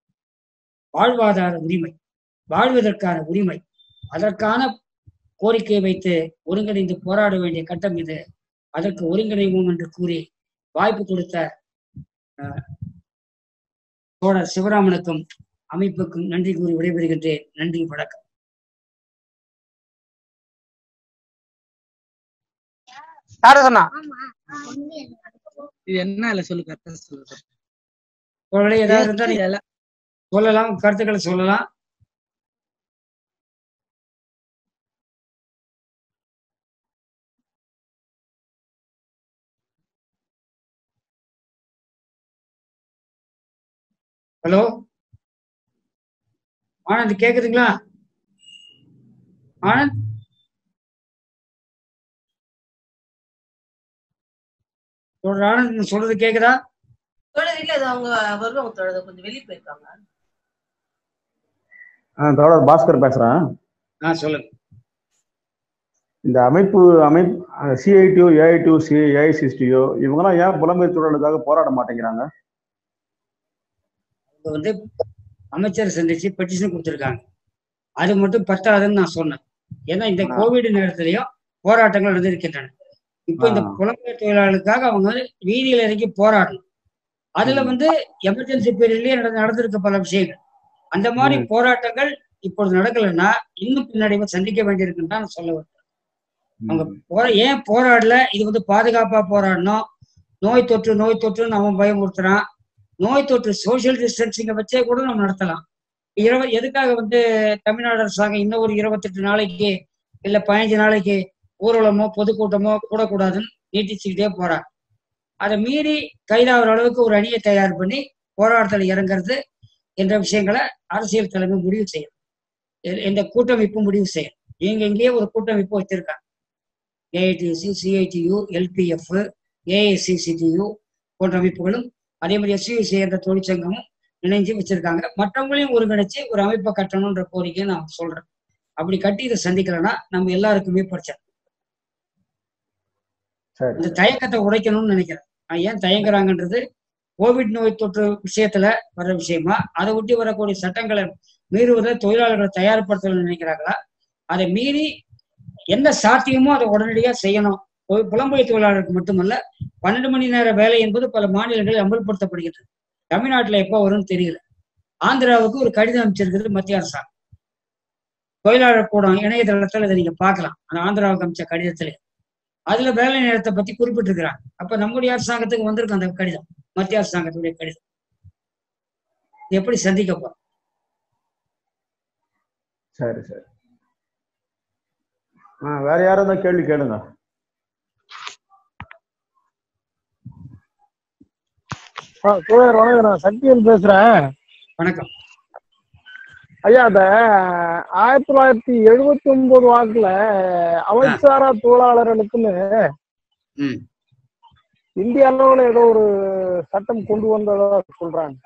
வாழ்வாதார உரிமை, வாழ்வதற்கான உரிமை. அதற்கான கோரிக்கையை வைத்து ஒருங்கிணைந்து போராட வேண்டிய கட்டம் இது. அதற்கு ஒருங்கிணைவோம் என்று கூறி வாய்ப்பு கொடுத்த தோழர் சிவராமனுக்கும் அமைப்புக்கும் நன்றி கூறி விடைபெறுகின்றேன். நன்றி, வணக்கம். யாரு சொன்னா என்ன இல்ல சொல்லு சொல்லுங்க. ஏதாவது இருந்தா நீங்க சொல்லலாம், கருத்துக்களை சொல்லலாம். ஹலோ ஆனந்த், கேக்குதுங்களா? ஆனந்த், ஆனந்த் சொல்றது கேக்குதா? அவங்க வருவாங்க, கொஞ்சம் வெளியே போயிருக்காங்க. தோழர் பாஸ்கர் பேசுறேன். ஆ, சொல்லுங்க. இந்த அமைப்பு அமைப்பு சிஐடிஓ, ஏஐடிஓ, சி ஏஐசிடிஓ இவங்கெல்லாம் ஏன் புலம்பெயர் தொழிலுக்காக போராட மாட்டேங்கிறாங்க? வந்து அமைச்சர் சந்திச்சு பெட்டிஷன் கொடுத்திருக்காங்க. அது மட்டும் பத்தாதுன்னு நான் சொன்னேன். ஏன்னா இந்த கோவிட் நேரத்திலையும் போராட்டங்கள் நடந்திருக்கின்றன. இப்ப இந்த புலம்பெயர் தொழிலாளர்களுக்காக அவங்க வீதியில இறங்கி போராடணும். அதுல வந்து எமர்ஜென்சி பீரியட்லயே நடந்திருக்க பல விஷயங்கள். அந்த மாதிரி போராட்டங்கள் இப்பொழுது நடக்கலைன்னா இன்னும் பின்னடைவை சந்திக்க வேண்டியிருக்குன்னு தான் நான் சொல்ல வருவேன். அவங்க போற ஏன் போராடல? இது வந்து பாதுகாப்பா போராடணும். நோய் தொற்று நோய் தொற்றுன்னு அவன் பயமுறுத்துறான். நோய் தொற்று சோசியல் டிஸ்டன்சிங்கை வச்சே கூட நம்ம நடத்தலாம். இருப எதுக்காக வந்து தமிழ்நாடு அரசாங்கம் இன்னும் ஒரு இருபத்தெட்டு நாளைக்கு இல்ல பதினஞ்சு நாளைக்கு ஊர்வலமோ பொதுக்கூட்டமோ கூடக்கூடாதுன்னு நீட்டிச்சுக்கிட்டே போறாங்க. அதை மீறி கைதாகிற அளவுக்கு ஒரு அணியை தயார் பண்ணி போராட்டத்தில் இறங்குறது என்ற விஷயங்களை அரசியல் தலைமை முடிவு செய்யும். இந்த கூட்டமைப்பு முடிவு செய்யும். இங்க இங்கேயே ஒரு கூட்டமைப்பு வச்சிருக்காங்க. ஏஐடிசி, சிஐடியு, எல்பிஎஃப், ஏஐசிசிடியு போன்ற அமைப்புகளும் அதே மாதிரி எஸ்யூசி என்ற தொழிற்சங்கமும் இணைஞ்சு வச்சிருக்காங்க. மற்றவங்களையும் ஒருங்கிணைச்சு ஒரு அமைப்பை கட்டணும்ன்ற கோரிக்கையை நான் சொல்றேன். அப்படி கட்டி இதை சந்திக்கலன்னா நம்ம எல்லாருக்குமே பிரச்சனை. இந்த தயக்கத்தை உடைக்கணும்னு நினைக்கிறேன். ஏன் தயங்குறாங்கன்றது கோவிட் நோய் தொற்று விஷயத்துல வர்ற விஷயமா, அதை ஒட்டி வரக்கூடிய சட்டங்களை மீறுவதை தொழிலாளர்களை தயார்படுத்தணும்னு நினைக்கிறாங்களா? அதை மீறி என்ன சாத்தியமோ அதை உடனடியா செய்யணும். புலம்பெயர் தொழிலாளருக்கு மட்டுமல்ல, பன்னெண்டு மணி நேர வேலை என்பது பல மாநிலங்களில் அமல்படுத்தப்படுகிறது. தமிழ்நாட்டுல எப்போ வரும்னு தெரியல. ஆந்திராவுக்கு ஒரு கடிதம் அமைச்சிருக்குது மத்திய அரசாங்கம். தொழிலாளர் கூடம் இணையதளத்துல இதை நீங்க பார்க்கலாம். அந்த ஆந்திராவுக்கு அமைச்ச கடிதத்திலே அதுல வேலை நேரத்தை பத்தி குறிப்பிட்டிருக்கிறாங்க. அப்ப நம்முடைய அரசாங்கத்துக்கு வந்திருக்கு அந்த கடிதம், மத்திய அரசாங்கத்துடைய கடிதம். எப்படி சந்திக்கப்போம்? சரி சரி. ஆஹ் வேற யாரும் தான் கேள்வி கேளுங்க. வணக்கம், நான் சக்தியன் பேசுறேன். வணக்கம் ஐயா. அந்த ஆயிரத்தி தொள்ளாயிரத்தி எழுபத்தி ஒன்பது வாக்குல அமைச்சாரா தொழிலாளர்களுக்குன்னு இந்திய அளவுல ஏதோ ஒரு சட்டம் கொண்டு வந்ததா சொல்றாங்க.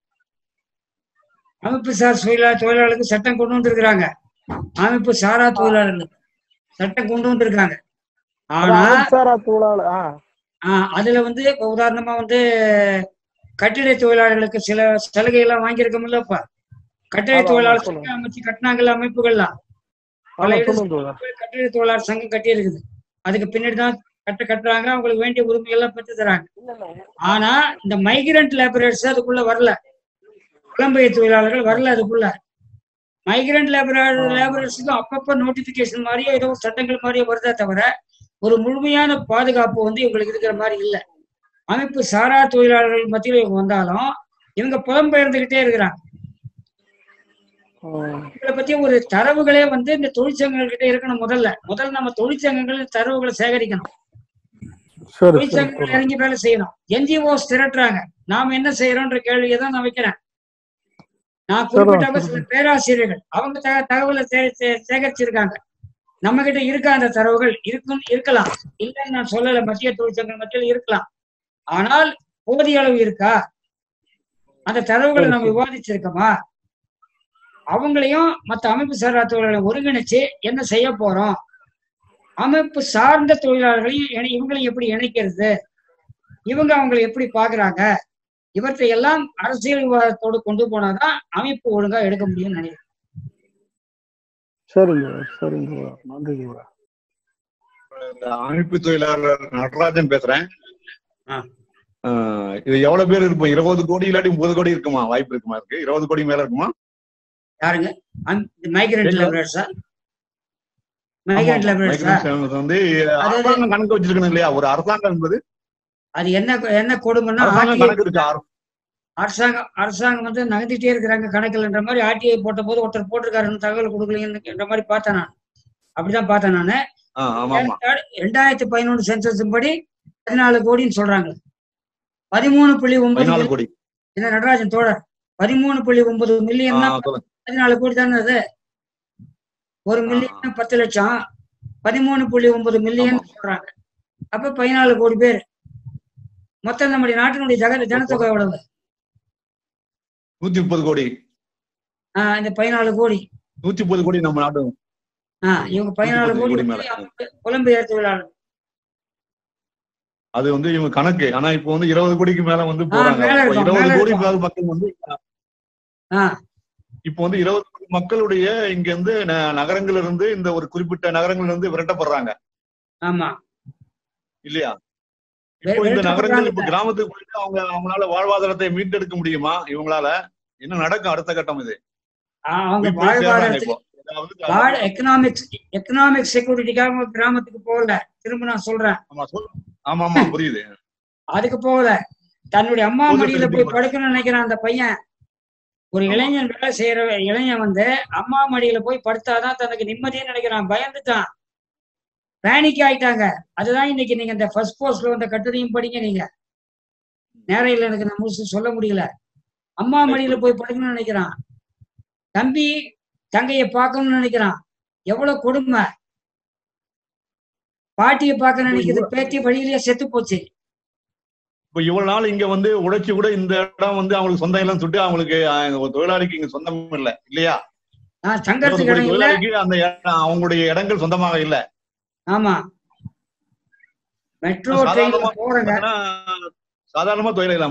அமைப்பு சார் தொழிலாளர்களுக்கு சட்டம் கொண்டு வந்திருக்கிறாங்க. அமைப்பு சாரா தொழிலாளர்களுக்கு சட்டம் கொண்டு வந்திருக்காங்க. ஆனா சாரா தொழிலாளர் ஆஹ் அதுல வந்து உதாரணமா வந்து கட்டிட தொழிலாளர்களுக்கு சில சலுகை எல்லாம் வாங்கியிருக்கோம்லப்பா. கட்டிட தொழிலாளர் சங்கம் அமைச்சு கட்டினாங்கல்ல அமைப்புகள்லாம். பல கட்டிட தொழிலாளர் சங்கம் கட்டி இருக்குது. அதுக்கு பின்னாடிதான் கட்ட கட்டுறாங்க. அவங்களுக்கு வேண்டிய உரிமைகள் எல்லாம் பெற்று தராங்க. ஆனா இந்த மைக்ரண்ட் லேபரர்ஸ் அதுக்குள்ள வரல. புலம்பெயர் தொழிலாளர்கள் வரல அதுக்குள்ள. மைக்ரண்ட் லேபரர் லேபரர்ஸுக்கும் அப்பப்ப நோட்டிபிகேஷன் மாதிரியே ஏதோ சட்டங்கள் மாதிரியே வருதே தவிர ஒரு முழுமையான பாதுகாப்பு வந்து இவங்களுக்கு இருக்கிற மாதிரி இல்லை. அமைப்பு சாரா தொழிலாளர்கள் மத்தியில் இவங்க வந்தாலும் இவங்க புலம்பெயர்ந்துகிட்டே இருக்கிறாங்க. இவங்களை பத்தி ஒரு தரவுகளே வந்து இந்த தொழிற்சங்கங்கள் கிட்ட இருக்கணும். முதல்ல முதல்ல நம்ம தொழிற்சங்கங்கள் தரவுகளை சேகரிக்கணும். தொழிற்சங்கங்கள் இறங்கி வேலை செய்யணும். என்ஜிஓஸ் திரட்டுறாங்க. நாம என்ன செய்யறோம்ன்ற கேள்வியை தான் நான் வைக்கிறேன். நான் குறிப்பிட்ட சில பேராசிரியர்கள் அவங்க தகவலை சேகரிச்சிருக்காங்க. நம்ம கிட்ட இருக்க அந்த தரவுகள் இருக்கும் இருக்கலாம், இல்லைன்னு நான் சொல்லல. மத்திய தொழிற்சங்க மத்தியில் இருக்கலாம். ஆனால் போதிய அளவு இருக்கா? அந்த தரவுகளை நம்ம விவாதிச்சிருக்கோமா? அவங்களையும் மற்ற அமைப்பு சாரா தொழிலாளர்களை ஒருங்கிணைச்சு என்ன செய்ய போறோம்? அமைப்பு சார்ந்த தொழிலாளர்களையும் இவங்களையும் எப்படி இணைக்கிறது? இவங்க அவங்களை எப்படி பாக்குறாங்க? இவற்றை எல்லாம் அரசியல் விவாதத்தோடு கொண்டு போனாதான் அமைப்பு ஒழுங்கா எடுக்க முடியும்னு நினைக்கிறேன். சரிங்க சரிங்க நன்றி. அமைப்பு தொழிலாளர் நடராஜன் பேசுறேன். ஆஹ் இது எவ்வளவு பேர் இருப்போம்? இருபது கோடி இல்லாட்டி முப்பது கோடி இருக்குமா? வாய்ப்பு இருக்குமா? இருக்கு இருபது கோடி மேல இருக்குமா? யாருங்க? மைக்ரேட் லேபரர்ஸா? மைக்ரேட் லேபரர்ஸா? வந்து அரசாங்கம் கணக்கு வச்சிருக்கணும் இல்லையா? ஒரு அரசாங்கம் என்பது அது என்ன என்ன கொடுமைன்னா கணக்கு இருக்கு. அரசாங்கம் அரசாங்கம் வந்து நகர்த்திட்டே இருக்கிறாங்க கணக்குன்ற மாதிரி ஆர்டிஐ போட்ட போது ஒருத்தர் போட்டிருக்காருன்னு தகவல் கொடுக்கலன்ற மாதிரி பார்த்தேன் நான். அப்படிதான் பார்த்தேன் நானு. ரெண்டாயிரத்தி பதினொன்று சென்சஸ் படி பதினாலு கோடின்னு சொல்றாங்க. பதிமூணு புள்ளி ஒன்பது கோடி என்ன நடராஜன் தோழர்? பதிமூணு புள்ளி ஒன்பது மில்லியன் பதினாலு கோடி தானே அது. ஒரு மில்லியன் பத்து லட்சம், பதிமூணு புள்ளி ஒன்பது மில்லியன் சொல்றாங்க. அப்ப பதினாலு கோடி பேர் மொத்தம். நம்முடைய நாட்டினுடைய ஜக ஜனத்தொகை எவ்வளவு? நூத்தி முப்பது கோடி. ஆஹ் இந்த பதினாலு கோடி நூத்தி முப்பது கோடி நம்ம நாடு. ஆஹ் இவங்க பதினாலு கோடி புலம்பெயர் தொழிலாளர். அது வந்து இவங்க கணக்கு. ஆனா இப்ப வந்து இருபது கோடிக்கு மேல வந்து போறாங்க. இருபது கோடி மக்கள் வந்து இப்ப வந்து இருபது கோடி மக்களுடைய இங்க இருந்து நகரங்கள்ல இருந்து இந்த ஒரு குறிப்பிட்ட நகரங்கள்ல இருந்து விரட்டப்படுறாங்க. ஆமா இல்லையா? இப்போ இந்த நகரங்கள் இப்ப கிராமத்துக்கு போயிட்டு அவங்க அவங்களால வாழ்வாதாரத்தை மீட்டெடுக்க முடியுமா? இவங்களால என்ன நடக்கும் அடுத்த கட்டம்? இது எக்கனாமிக்ஸ் எக்கனாமிக் செக்யூரிட்டிக்காக கிராமத்துக்கு போகல. திரும்ப நான் சொல்றேன். ஆமா ஆமா புரியுது. அதுக்கு போகல. தன்னுடைய அம்மா மடியில போய் படுக்கணும்னு நினைக்கிறான் அந்த பையன். ஒரு இளைஞன் வேலை செய்யற இளைஞன் வந்து அம்மா மடியில போய் படுத்தாதான் தனக்கு நிம்மதியே நினைக்கிறான். பயந்துட்டான், பேனிக் ஆயிட்டாங்க. அதுதான் இன்னைக்கு நீங்க இந்த ஃபர்ஸ்ட் போஸ்ட்ல வந்த கட்டுரையும் படிங்க. நீங்க நேரையில் எனக்கு நான் முழுசு சொல்ல முடியல. அம்மா மடியில போய் படுக்கணும்னு நினைக்கிறான். தம்பி தங்கைய பார்க்கணும்னு நினைக்கிறான். எவ்வளவு கொடுமை. பாட்டியை பார்க்க நினைக்கிறது, பேத்தி வழியிலேயே செத்து போச்சு. இப்ப இவ்வளவு நாள் இங்க வந்து உழைச்சி கூட இந்த இடம் வந்து அவங்களுக்கு சொந்தம் இல்லைன்னு சொல்லிட்டு அவங்களுக்கு தொழிலாளிக்கு இங்க சொந்தம் இல்ல இல்லையா? தொழிலாளிக்கு அந்த அவங்களுடைய இடங்கள் சொந்தமாக இல்ல. ஆமா, மெட்ரோ சாதாரணமா தொழிலாளி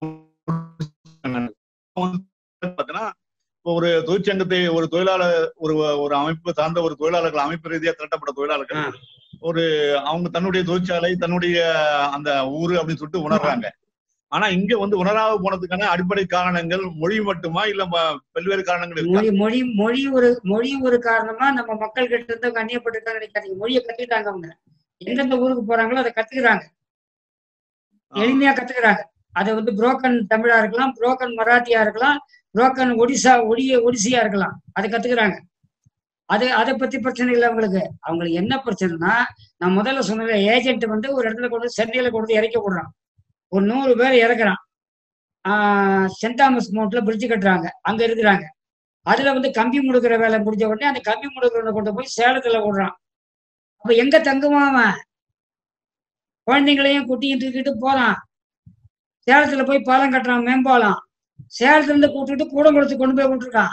இப்போ ஒரு தொழிற்சங்கத்தை ஒரு தொழிலாளர் ஒரு ஒரு அமைப்பு சார்ந்த ஒரு தொழிலாளர்கள் அமைப்பு ரீதியா திரட்டப்பட்ட தொழிலாளர்கள் ஒரு அவங்க தன்னுடைய தொழிற்சாலை தன்னுடைய அந்த ஊரு அப்படின்னு சொல்லிட்டு உணர்றாங்க. ஆனா இங்க வந்து உணராக போனதுக்கான அடிப்படை காரணங்கள் மொழி மட்டுமா இல்ல பல்வேறு காரணங்கள்? மொழி மொழி மொழி ஒரு மொழி ஒரு காரணமா. நம்ம மக்கள் கிட்ட இருந்து கண்ணியப்பட்டிருக்காங்க நினைக்காதீங்க. மொழியை கத்துக்கிட்டாங்க. அவங்க எந்தெந்த ஊருக்கு போறாங்களோ அதை கத்துக்கிறாங்க, எளிமையா கத்துக்கிறாங்க. அதை வந்து புரோக்கன் தமிழா இருக்கலாம், புரோக்கன் மராத்தியா இருக்கலாம், புரோக்கன் ஒடிசா ஒடிய ஒடிசியா இருக்கலாம். அதை கத்துக்கிறாங்க. அது அதை பத்தி பிரச்சனை இல்லை அவங்களுக்கு. அவங்களுக்கு என்ன பிரச்சனைனா, நான் முதல்ல சொன்ன ஏஜென்ட் வந்து ஒரு இடத்துல கொண்டு சென்னையில கொண்டு இறக்கி விடுறான். ஒரு நூறு பேர் இறக்குறான். ஆஹ் சென்ட் தாமஸ் மவுண்ட்ல பிரிட்ஜ் கட்டுறாங்க, அங்க இருக்கிறாங்க. அதுல வந்து கம்பி முடுக்கிற வேலை முடிஞ்ச உடனே அந்த கம்பி முடுக்கிறவனை கொண்டு போய் சேலத்துல விடுறான். அப்ப எங்க தங்குவான் அவன்? குழந்தைங்களையும் குட்டியும் தூக்கிட்டு போறான். சேலத்துல போய் பாலம் கட்டுறான், மேம்பாலம். சேலத்துல இருந்து கூட்டிட்டு கூடங்குளத்துக்கு கொண்டு போய் விட்டுருக்கான்.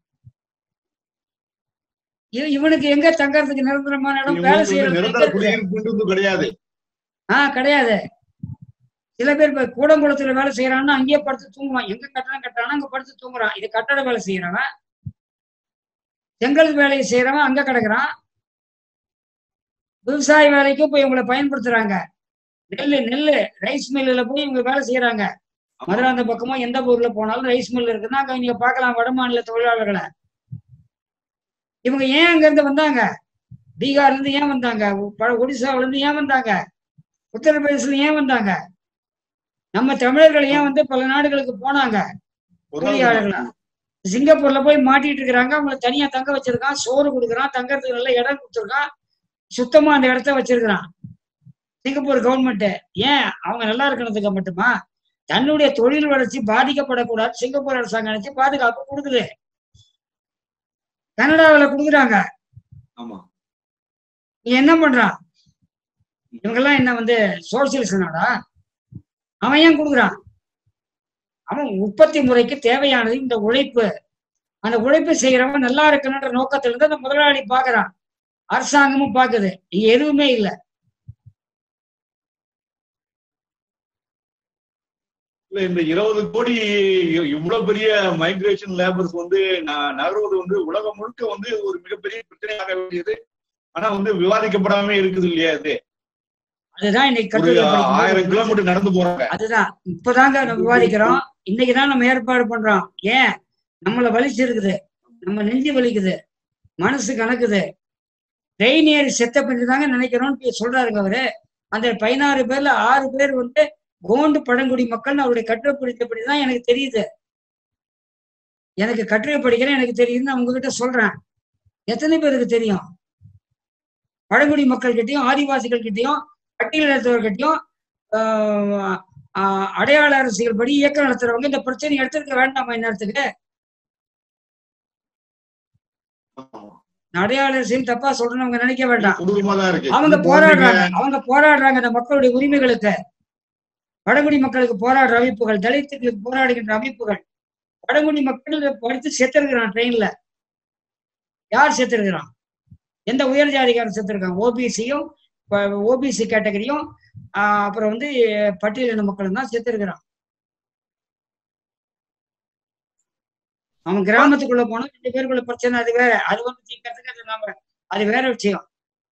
இவனுக்கு எங்க தங்கறதுக்கு நிரந்தரமான இடம்? வேலை செய்யறது கிடையாது. ஆஹ் கிடையாது. சில பேர் கூடங்குளத்துல வேலை செய்யறான்னா அங்கேயே படுத்து தூங்குவான். எங்க கட்டணம் கட்டுறானா அங்க படுத்து தூங்குறான். இது கட்டட வேலை செய்யறவன். செங்கல் வேலையை செய்யறவன் அங்க கிடக்குறான். விவசாய வேலைக்கும் போய் இவங்களை பயன்படுத்துறாங்க. நெல்லு நெல்லு ரைஸ் மில்லுல போய் இவங்க வேலை செய்யறாங்க. மதுராந்த பக்கமோ எந்த ஊர்ல போனாலும் ரைஸ் மில் இருக்குன்னா அங்க நீங்க பார்க்கலாம் வட மாநில தொழிலாளர்களை. இவங்க ஏன் அங்க இருந்து வந்தாங்க? பீகார்ல இருந்து ஏன் வந்தாங்க? ஒடிசாவில இருந்து ஏன் வந்தாங்க? உத்தரப்பிரதேசல ஏன் வந்தாங்க? நம்ம தமிழர்கள் ஏன் வந்து பல நாடுகளுக்கு போனாங்க தொழிலாளர்களா? சிங்கப்பூர்ல போய் மாட்டிட்டு இருக்கிறாங்க. அவங்களை தனியா தங்க வச்சிருக்கான், சோறு கொடுக்குறான், தங்கறதுக்கு நல்ல இடம் கொடுத்துருக்கான், சுத்தமா அந்த இடத்த வச்சிருக்கிறான் சிங்கப்பூர் கவர்மெண்ட். ஏன்? அவங்க நல்லா இருக்கணுதுக்கு மட்டுமா? தன்னுடைய தொழில் வளர்ச்சி பாதிக்கப்படக்கூடாது சிங்கப்பூர் அரசாங்கம் நினைச்சு பாதுகாப்பு கொடுக்குது. கனடாவில் கொடுக்குறாங்க. என்ன பண்றான்? இவங்கெல்லாம் என்ன வந்து சோசியலிஸ்ட் நாடா? அவன் ஏன் கொடுக்குறான்? அவன் உற்பத்தி முறைக்கு தேவையானது இந்த உழைப்பு. அந்த உழைப்பு செய்யறவன் நல்லா இருக்கணுன்ற நோக்கத்திலிருந்து அந்த முதலாளி பாக்குறான், அரசாங்கமும் பாக்குது. இங்க எதுவுமே இல்லை. இந்த இருபது கோடி இவ்வளவு பெரிய மைக்ரேஷன் லேபர்ஸ் வந்து நகர்வது வந்து உலகம் முழுக்க வந்து ஒரு மிகப்பெரிய பிரச்சனையாக வேண்டியது. ஆனா வந்து விவாதிக்கப்படாம இருக்குது இல்லையா? இது அதுதான் இன்னைக்கு ஒரு கட்டுரை ஆயிரம் படிக்கும் கிலோமீட்டர் நடந்து போறாங்க. அதுதான் இப்பதாங்க நம்ம விவாதிக்கிறோம். இன்னைக்குதான் நம்ம ஏற்பாடு பண்றோம். ஏன் நம்மள வலிச்சு இருக்குது, நம்ம நெஞ்சு வலிக்குது, மனசு கணக்குது. ட்ரெயின் ஏறி செத்த பின்னு தாங்க நினைக்கிறோம்னு சொல்றாருங்க அவரு. அந்த பதினாறு பேர்ல ஆறு பேர் வந்து கோண்டு பழங்குடி மக்கள் அவருடைய கட்டுரை படித்தபடிதான் எனக்கு தெரியுது. எனக்கு கட்டுரை படிக்கிறேன் எனக்கு தெரியுதுன்னு நான் உங்ககிட்ட சொல்றேன். எத்தனை பேருக்கு தெரியும்? பழங்குடி மக்கள் கிட்டையும் ஆதிவாசிகள் கிட்டையும் பட்டியலினத்தவர்கிட்டையும் அடையாள அரசியல் படி இயக்கம் நடத்துறவங்க இந்த பிரச்சனை எடுத்திருக்க வேண்டாமா இந்நேரத்துக்கு? அடையாள அரசியல் தப்பா சொல்றேன்னு அவங்க நினைக்க வேண்டாம். அவங்க போராடுறாங்க அவங்க போராடுறாங்க அந்த மக்களுடைய உரிமைகளுக்கு. பழங்குடி மக்களுக்கு போராடுற அமைப்புகள், தலித்துகளுக்கு போராடுகின்ற அமைப்புகள். பழங்குடி மக்கள் படித்து செத்துருக்கிறான் ட்ரெயின்ல. யார் செத்துருக்கிறான்? எந்த உயர் ஜாதிகாரன் செத்துருக்கான்? ஓபிசியும் ஓபிசி கேட்டகரியும் அப்புறம் வந்து பட்டியலின மக்களும் தான் செத்துருக்கிறான். அவன் கிராமத்துக்குள்ள போனா ரெண்டு பேருக்குள்ள பிரச்சனை, அது வேற. அது வந்து தீர்க்கறதுக்கு அது நாம அது வேற விஷயம்.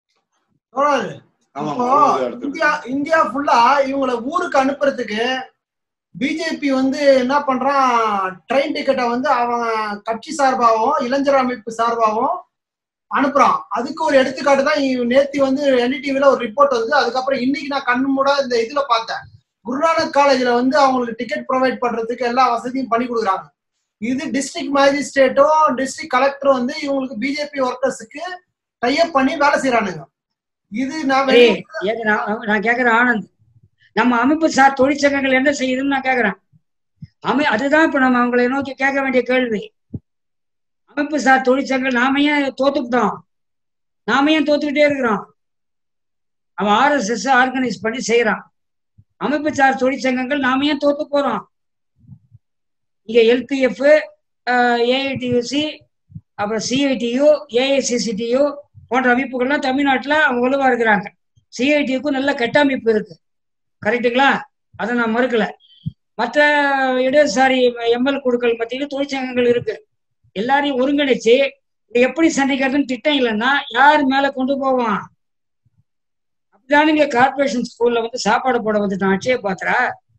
இந்தியா இந்தியா ஃபுல்லா இவங்களை ஊருக்கு அனுப்புறதுக்கு பிஜேபி வந்து என்ன பண்றான், ட்ரெயின் டிக்கெட்டை வந்து அவன் கட்சி சார்பாகவும் இளைஞர் அமைப்பு சார்பாகவும் அனுப்புறான். அதுக்கு ஒரு எடுத்துக்காட்டு தான் நேத்தி வந்து என்டிடிவில ஒரு ரிப்போர்ட் வந்து, அதுக்கப்புறம் இன்னைக்கு நான் கண்ணு மூட இந்த இதுல பார்த்தேன். குருநானக் காலேஜ்ல வந்து அவங்களுக்கு டிக்கெட் ப்ரொவைட் பண்றதுக்கு எல்லா வசதியும் பண்ணி கொடுக்குறாங்க. இது டிஸ்ட்ரிக்ட் மேஜிஸ்ட்ரேட்டும் டிஸ்ட்ரிக்ட் கலெக்டரும் வந்து இவங்களுக்கு பிஜேபி ஒர்க்கர்ஸுக்கு டைப் பண்ணி வேலை செய்யறானுங்க. இது நான் நான் கேக்குறேன் ஆனந்த், நம்ம அமைப்பு சார் தொழிற்சங்கங்கள் என்ன செய்யுதுன்னு நான் கேக்குறேன். அமை அதுதான் இப்ப நம்ம அவங்களை நோக்கி கேட்க வேண்டிய கேள்வி. அமைப்பு சார் தொழிற்சங்கங்கள் நாம ஏன் தோத்துக்கிட்டோம்? நாம ஏன் தோத்துக்கிட்டே இருக்கிறோம்? அவன் ஆர் எஸ் எஸ் ஆர்கனைஸ் பண்ணி செய்யறான். அமைப்பு சார் தொழிற்சங்கங்கள் நாம ஏன் தோத்து போறோம்? இங்க எல்பிஎஃப், ஏஐடியூசி, அப்புறம் சிஐடியு, ஏஐசிசிடியு போன்ற அமைப்புகள்லாம் தமிழ்நாட்டுல அவங்க வலுவா இருக்கிறாங்க. சிஐடியுக்கும் நல்ல கட்டமைப்பு இருக்கு, கரெக்டுங்களா? அதை நான் மறுக்கல. மற்ற இடதுசாரி எம்எல் குழுக்கள் மத்தியில தொழிற்சங்கங்கள் இருக்கு. எல்லாரையும் ஒருங்கிணைச்சு எப்படி சந்திக்கிறதுன்னு திட்டம் இல்லைன்னா யாரு மேல கொண்டு போவான்? அப்படிதான் இங்க கார்பரேஷன் ஸ்கூல்ல வந்து சாப்பாடு போட வந்துட்டான் அட்சய பாத்திரா.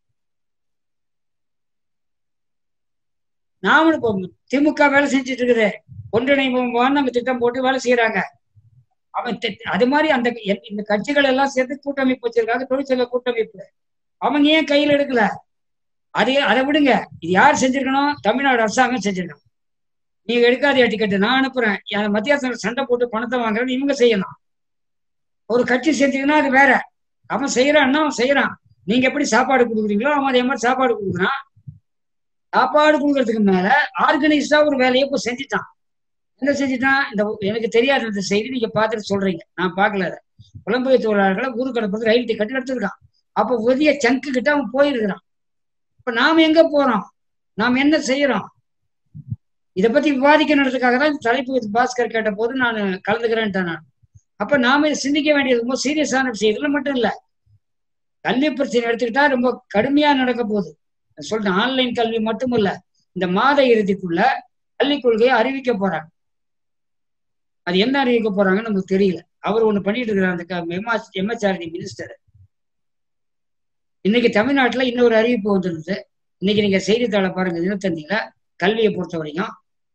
நாமளும் இப்போ திமுக வேலை செஞ்சுட்டு இருக்குது, ஒன்றிணைவான்னு நம்ம திட்டம் போட்டு வேலை செய்யறாங்க. அவன் அது மாதிரி அந்த இந்த கட்சிகள் எல்லாம் சேர்த்து கூட்டமைப்பு வச்சிருக்காங்க, தொழிற்சங்க கூட்டமைப்பு. அவங்க ஏன் கையில் எடுக்கல? அது அதை விடுங்க. இது யார் செஞ்சிருக்கணும்? தமிழ்நாடு அரசாங்கம் செஞ்சிருக்கணும். நீங்க எடுக்காத டிக்கெட்டு நான் அனுப்புறேன், மத்திய அரசு சண்டை போட்டு பணத்தை வாங்குறேன்னு இவங்க செய்யணும். ஒரு கட்சி செஞ்சீங்கன்னா அது வேற. அவன் செய்யறான்னா அவன் செய்யறான். நீங்க எப்படி சாப்பாடு கொடுக்குறீங்களோ அவன் அதே மாதிரி சாப்பாடு கொடுக்குறான். சாப்பாடு கொடுக்கறதுக்கு மேல ஆர்கனைஸ்டா ஒரு வேலையை இப்போ செஞ்சுட்டான். என்ன செஞ்சுட்டான்? இந்த எனக்கு தெரியாத இந்த செய்தி நீங்க பார்த்துட்டு சொல்றீங்க, நான் பார்க்கல. அதை புலம்பெயர் தொழிலாளர்களை ஊருக்கு அனுப்புறது ரயில் டிக்கெட் எடுத்துருக்கான். அப்போ உதய சங்கு கிட்ட அவன் போயிருக்கிறான். இப்ப நாம எங்க போறோம்? நாம் என்ன செய்யறோம்? இதை பத்தி விவாதிக்கணுன்றதுக்காக தான் தலைப்பு பாஸ்கர் கேட்ட போது நான் கலந்துக்கிறேன்ட்டேன் நான். அப்ப நாம சிந்திக்க வேண்டியது ரொம்ப சீரியஸான விஷயம். இதுல மட்டும் இல்ல, கல்வி பிரச்சனை எடுத்துக்கிட்டா ரொம்ப கடுமையா நடக்க போகுது. சொல்லிட்டு ஆன்லைன் கல்வி மட்டும் இல்ல, இந்த மாத இறுதிக்குள்ள கல்விக் கொள்கையை அறிவிக்க போறாங்க. அது என்ன அறிவிக்க போறாங்கன்னு நமக்கு தெரியல. அவர் ஒண்ணு பண்ணிட்டு இருக்கிறார் அந்த எம்எச்ஆர்டி மினிஸ்டர். இன்னைக்கு தமிழ்நாட்டுல இன்னொரு அறிவிப்பு வந்துருது. இன்னைக்கு நீங்க செய்தித்தாளை பாருங்க, தினத்தந்தியில கல்வியை பொறுத்த வரைக்கும்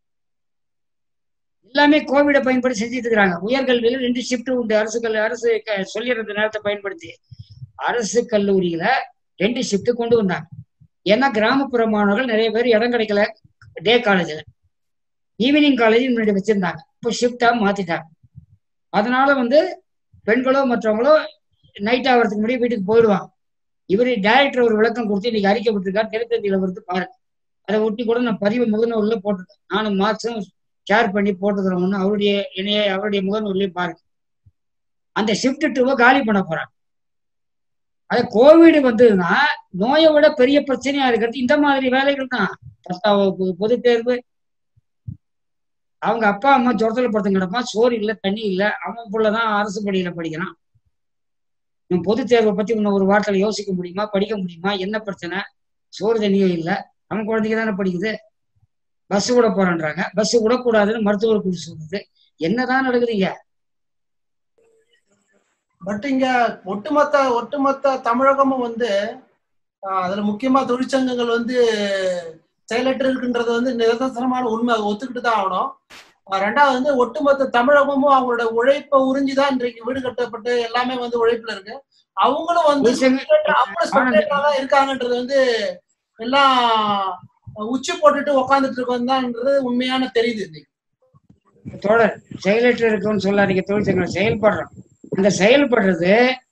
எல்லாமே கோவிடை பயன்படுத்தி செஞ்சுட்டு இருக்கிறாங்க. உயர்கல்வியில ரெண்டு ஷிப்ட் உண்டு. அரசு கல் அரசு சொல்லிடுற நேரத்தை பயன்படுத்தி அரசு கல்லூரியில ரெண்டு ஷிப்ட் கொண்டு வந்தாங்க. ஏன்னா கிராமப்புற மாணவர்கள் நிறைய பேர் இடம் கிடைக்கல டே காலேஜ்ல, ஈவினிங் காலேஜ் முன்னாடி வச்சிருந்தாங்க. இப்போ ஷிப்டா மாத்திட்டாங்க. அதனால வந்து பெண்களோ மற்றவங்களோ நைட் ஆகிறதுக்கு முன்னாடி வீட்டுக்கு போயிடுவாங்க. இவரு டைரக்டர் ஒரு விளக்கம் கொடுத்து இன்னைக்கு அறிக்கை விட்டுருக்காரு, தினத்தந்தியில வந்து பாருங்க. அதை ஒட்டி கூட நான் பதிவு முகநூல்ல போட்டிருக்கேன். நானும் மார்க்ஸும் ஷேர் பண்ணி போட்டுக்கிறோம்னு அவருடைய இணைய அவருடைய முகநூல்லையும் பாருங்க. அந்த ஷிப்ட் டூவை காலி பண்ண போறாங்க. அது கோவிட் வந்ததுன்னா நோயை விட பெரிய பிரச்சனையா இருக்கிறது இந்த மாதிரி வேலைகள் தான். பத்தாம் வகுப்பு பொது தேர்வு, அவங்க அப்பா அம்மா ஜொரத்துல படுத்து கிடப்பான், சோறு இல்லை தண்ணி இல்லை, அவன் புள்ளதான் அரசு பள்ளியில படிக்கிறான். இவன் பொது தேர்வை பத்தி இன்னும் ஒரு வார்த்தையில யோசிக்க முடியுமா, படிக்க முடியுமா? என்ன பிரச்சனை? சோறு தண்ணியே இல்லை, அவன் குழந்தைங்க தானே படிக்குது. பஸ் விட போறான்றாங்க, பஸ் விடக்கூடாதுன்னு மருத்துவர் குழு சொல்லுது. என்னதான் நடக்குதுங்க? பட் இங்க ஒட்டுமொத்த ஒட்டுமொத்த தமிழகமும் வந்து ஆஹ் அதுல முக்கியமா தொழிற்சங்கங்கள் வந்து செயலற்று இருக்குன்றது வந்து நிதர்சனமான உண்மை, அதை ஒத்துக்கிட்டு தான் ஆகணும். ஆஹ் ரெண்டாவது வந்து ஒட்டுமொத்த தமிழகமும் அவங்களோட உழைப்பை உறிஞ்சிதான் இன்றைக்கு வீடு கட்டப்பட்டு எல்லாமே வந்து உழைப்புல இருக்கு. அவங்களும் வந்து தான் இருக்காங்கன்றது வந்து எல்லாம் உச்சி போட்டுட்டு உக்காந்துட்டு இருக்கோம்தான்ன்றது உண்மையான தெரியுது. இன்னைக்கு தோழர் செயலற்று இருக்குன்னு சொல்லாதீங்க, தொழிற்சங்கம் செயல்படுறோம். அந்த செயல்படுறது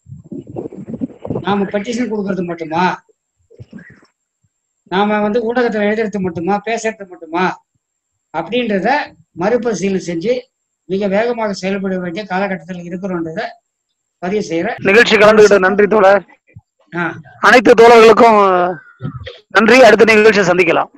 நாம பெட்டிஷன் கொடுக்கறது மட்டுமா, நாம வந்து ஊடகத்துல எழுதுறது மட்டுமா, பேசுறது மட்டுமா அப்படின்றத மறுபரிசீலனை செஞ்சு மிக வேகமாக செயல்பட வேண்டிய காலகட்டத்தில் இருக்கிறோன்றத பதிவு செய்யற. நிகழ்ச்சி கலந்துகிட்ட நன்றி தோழர். அனைத்து தோழர்களுக்கும் நன்றி. அடுத்த நிகழ்ச்சியை சந்திக்கலாம்.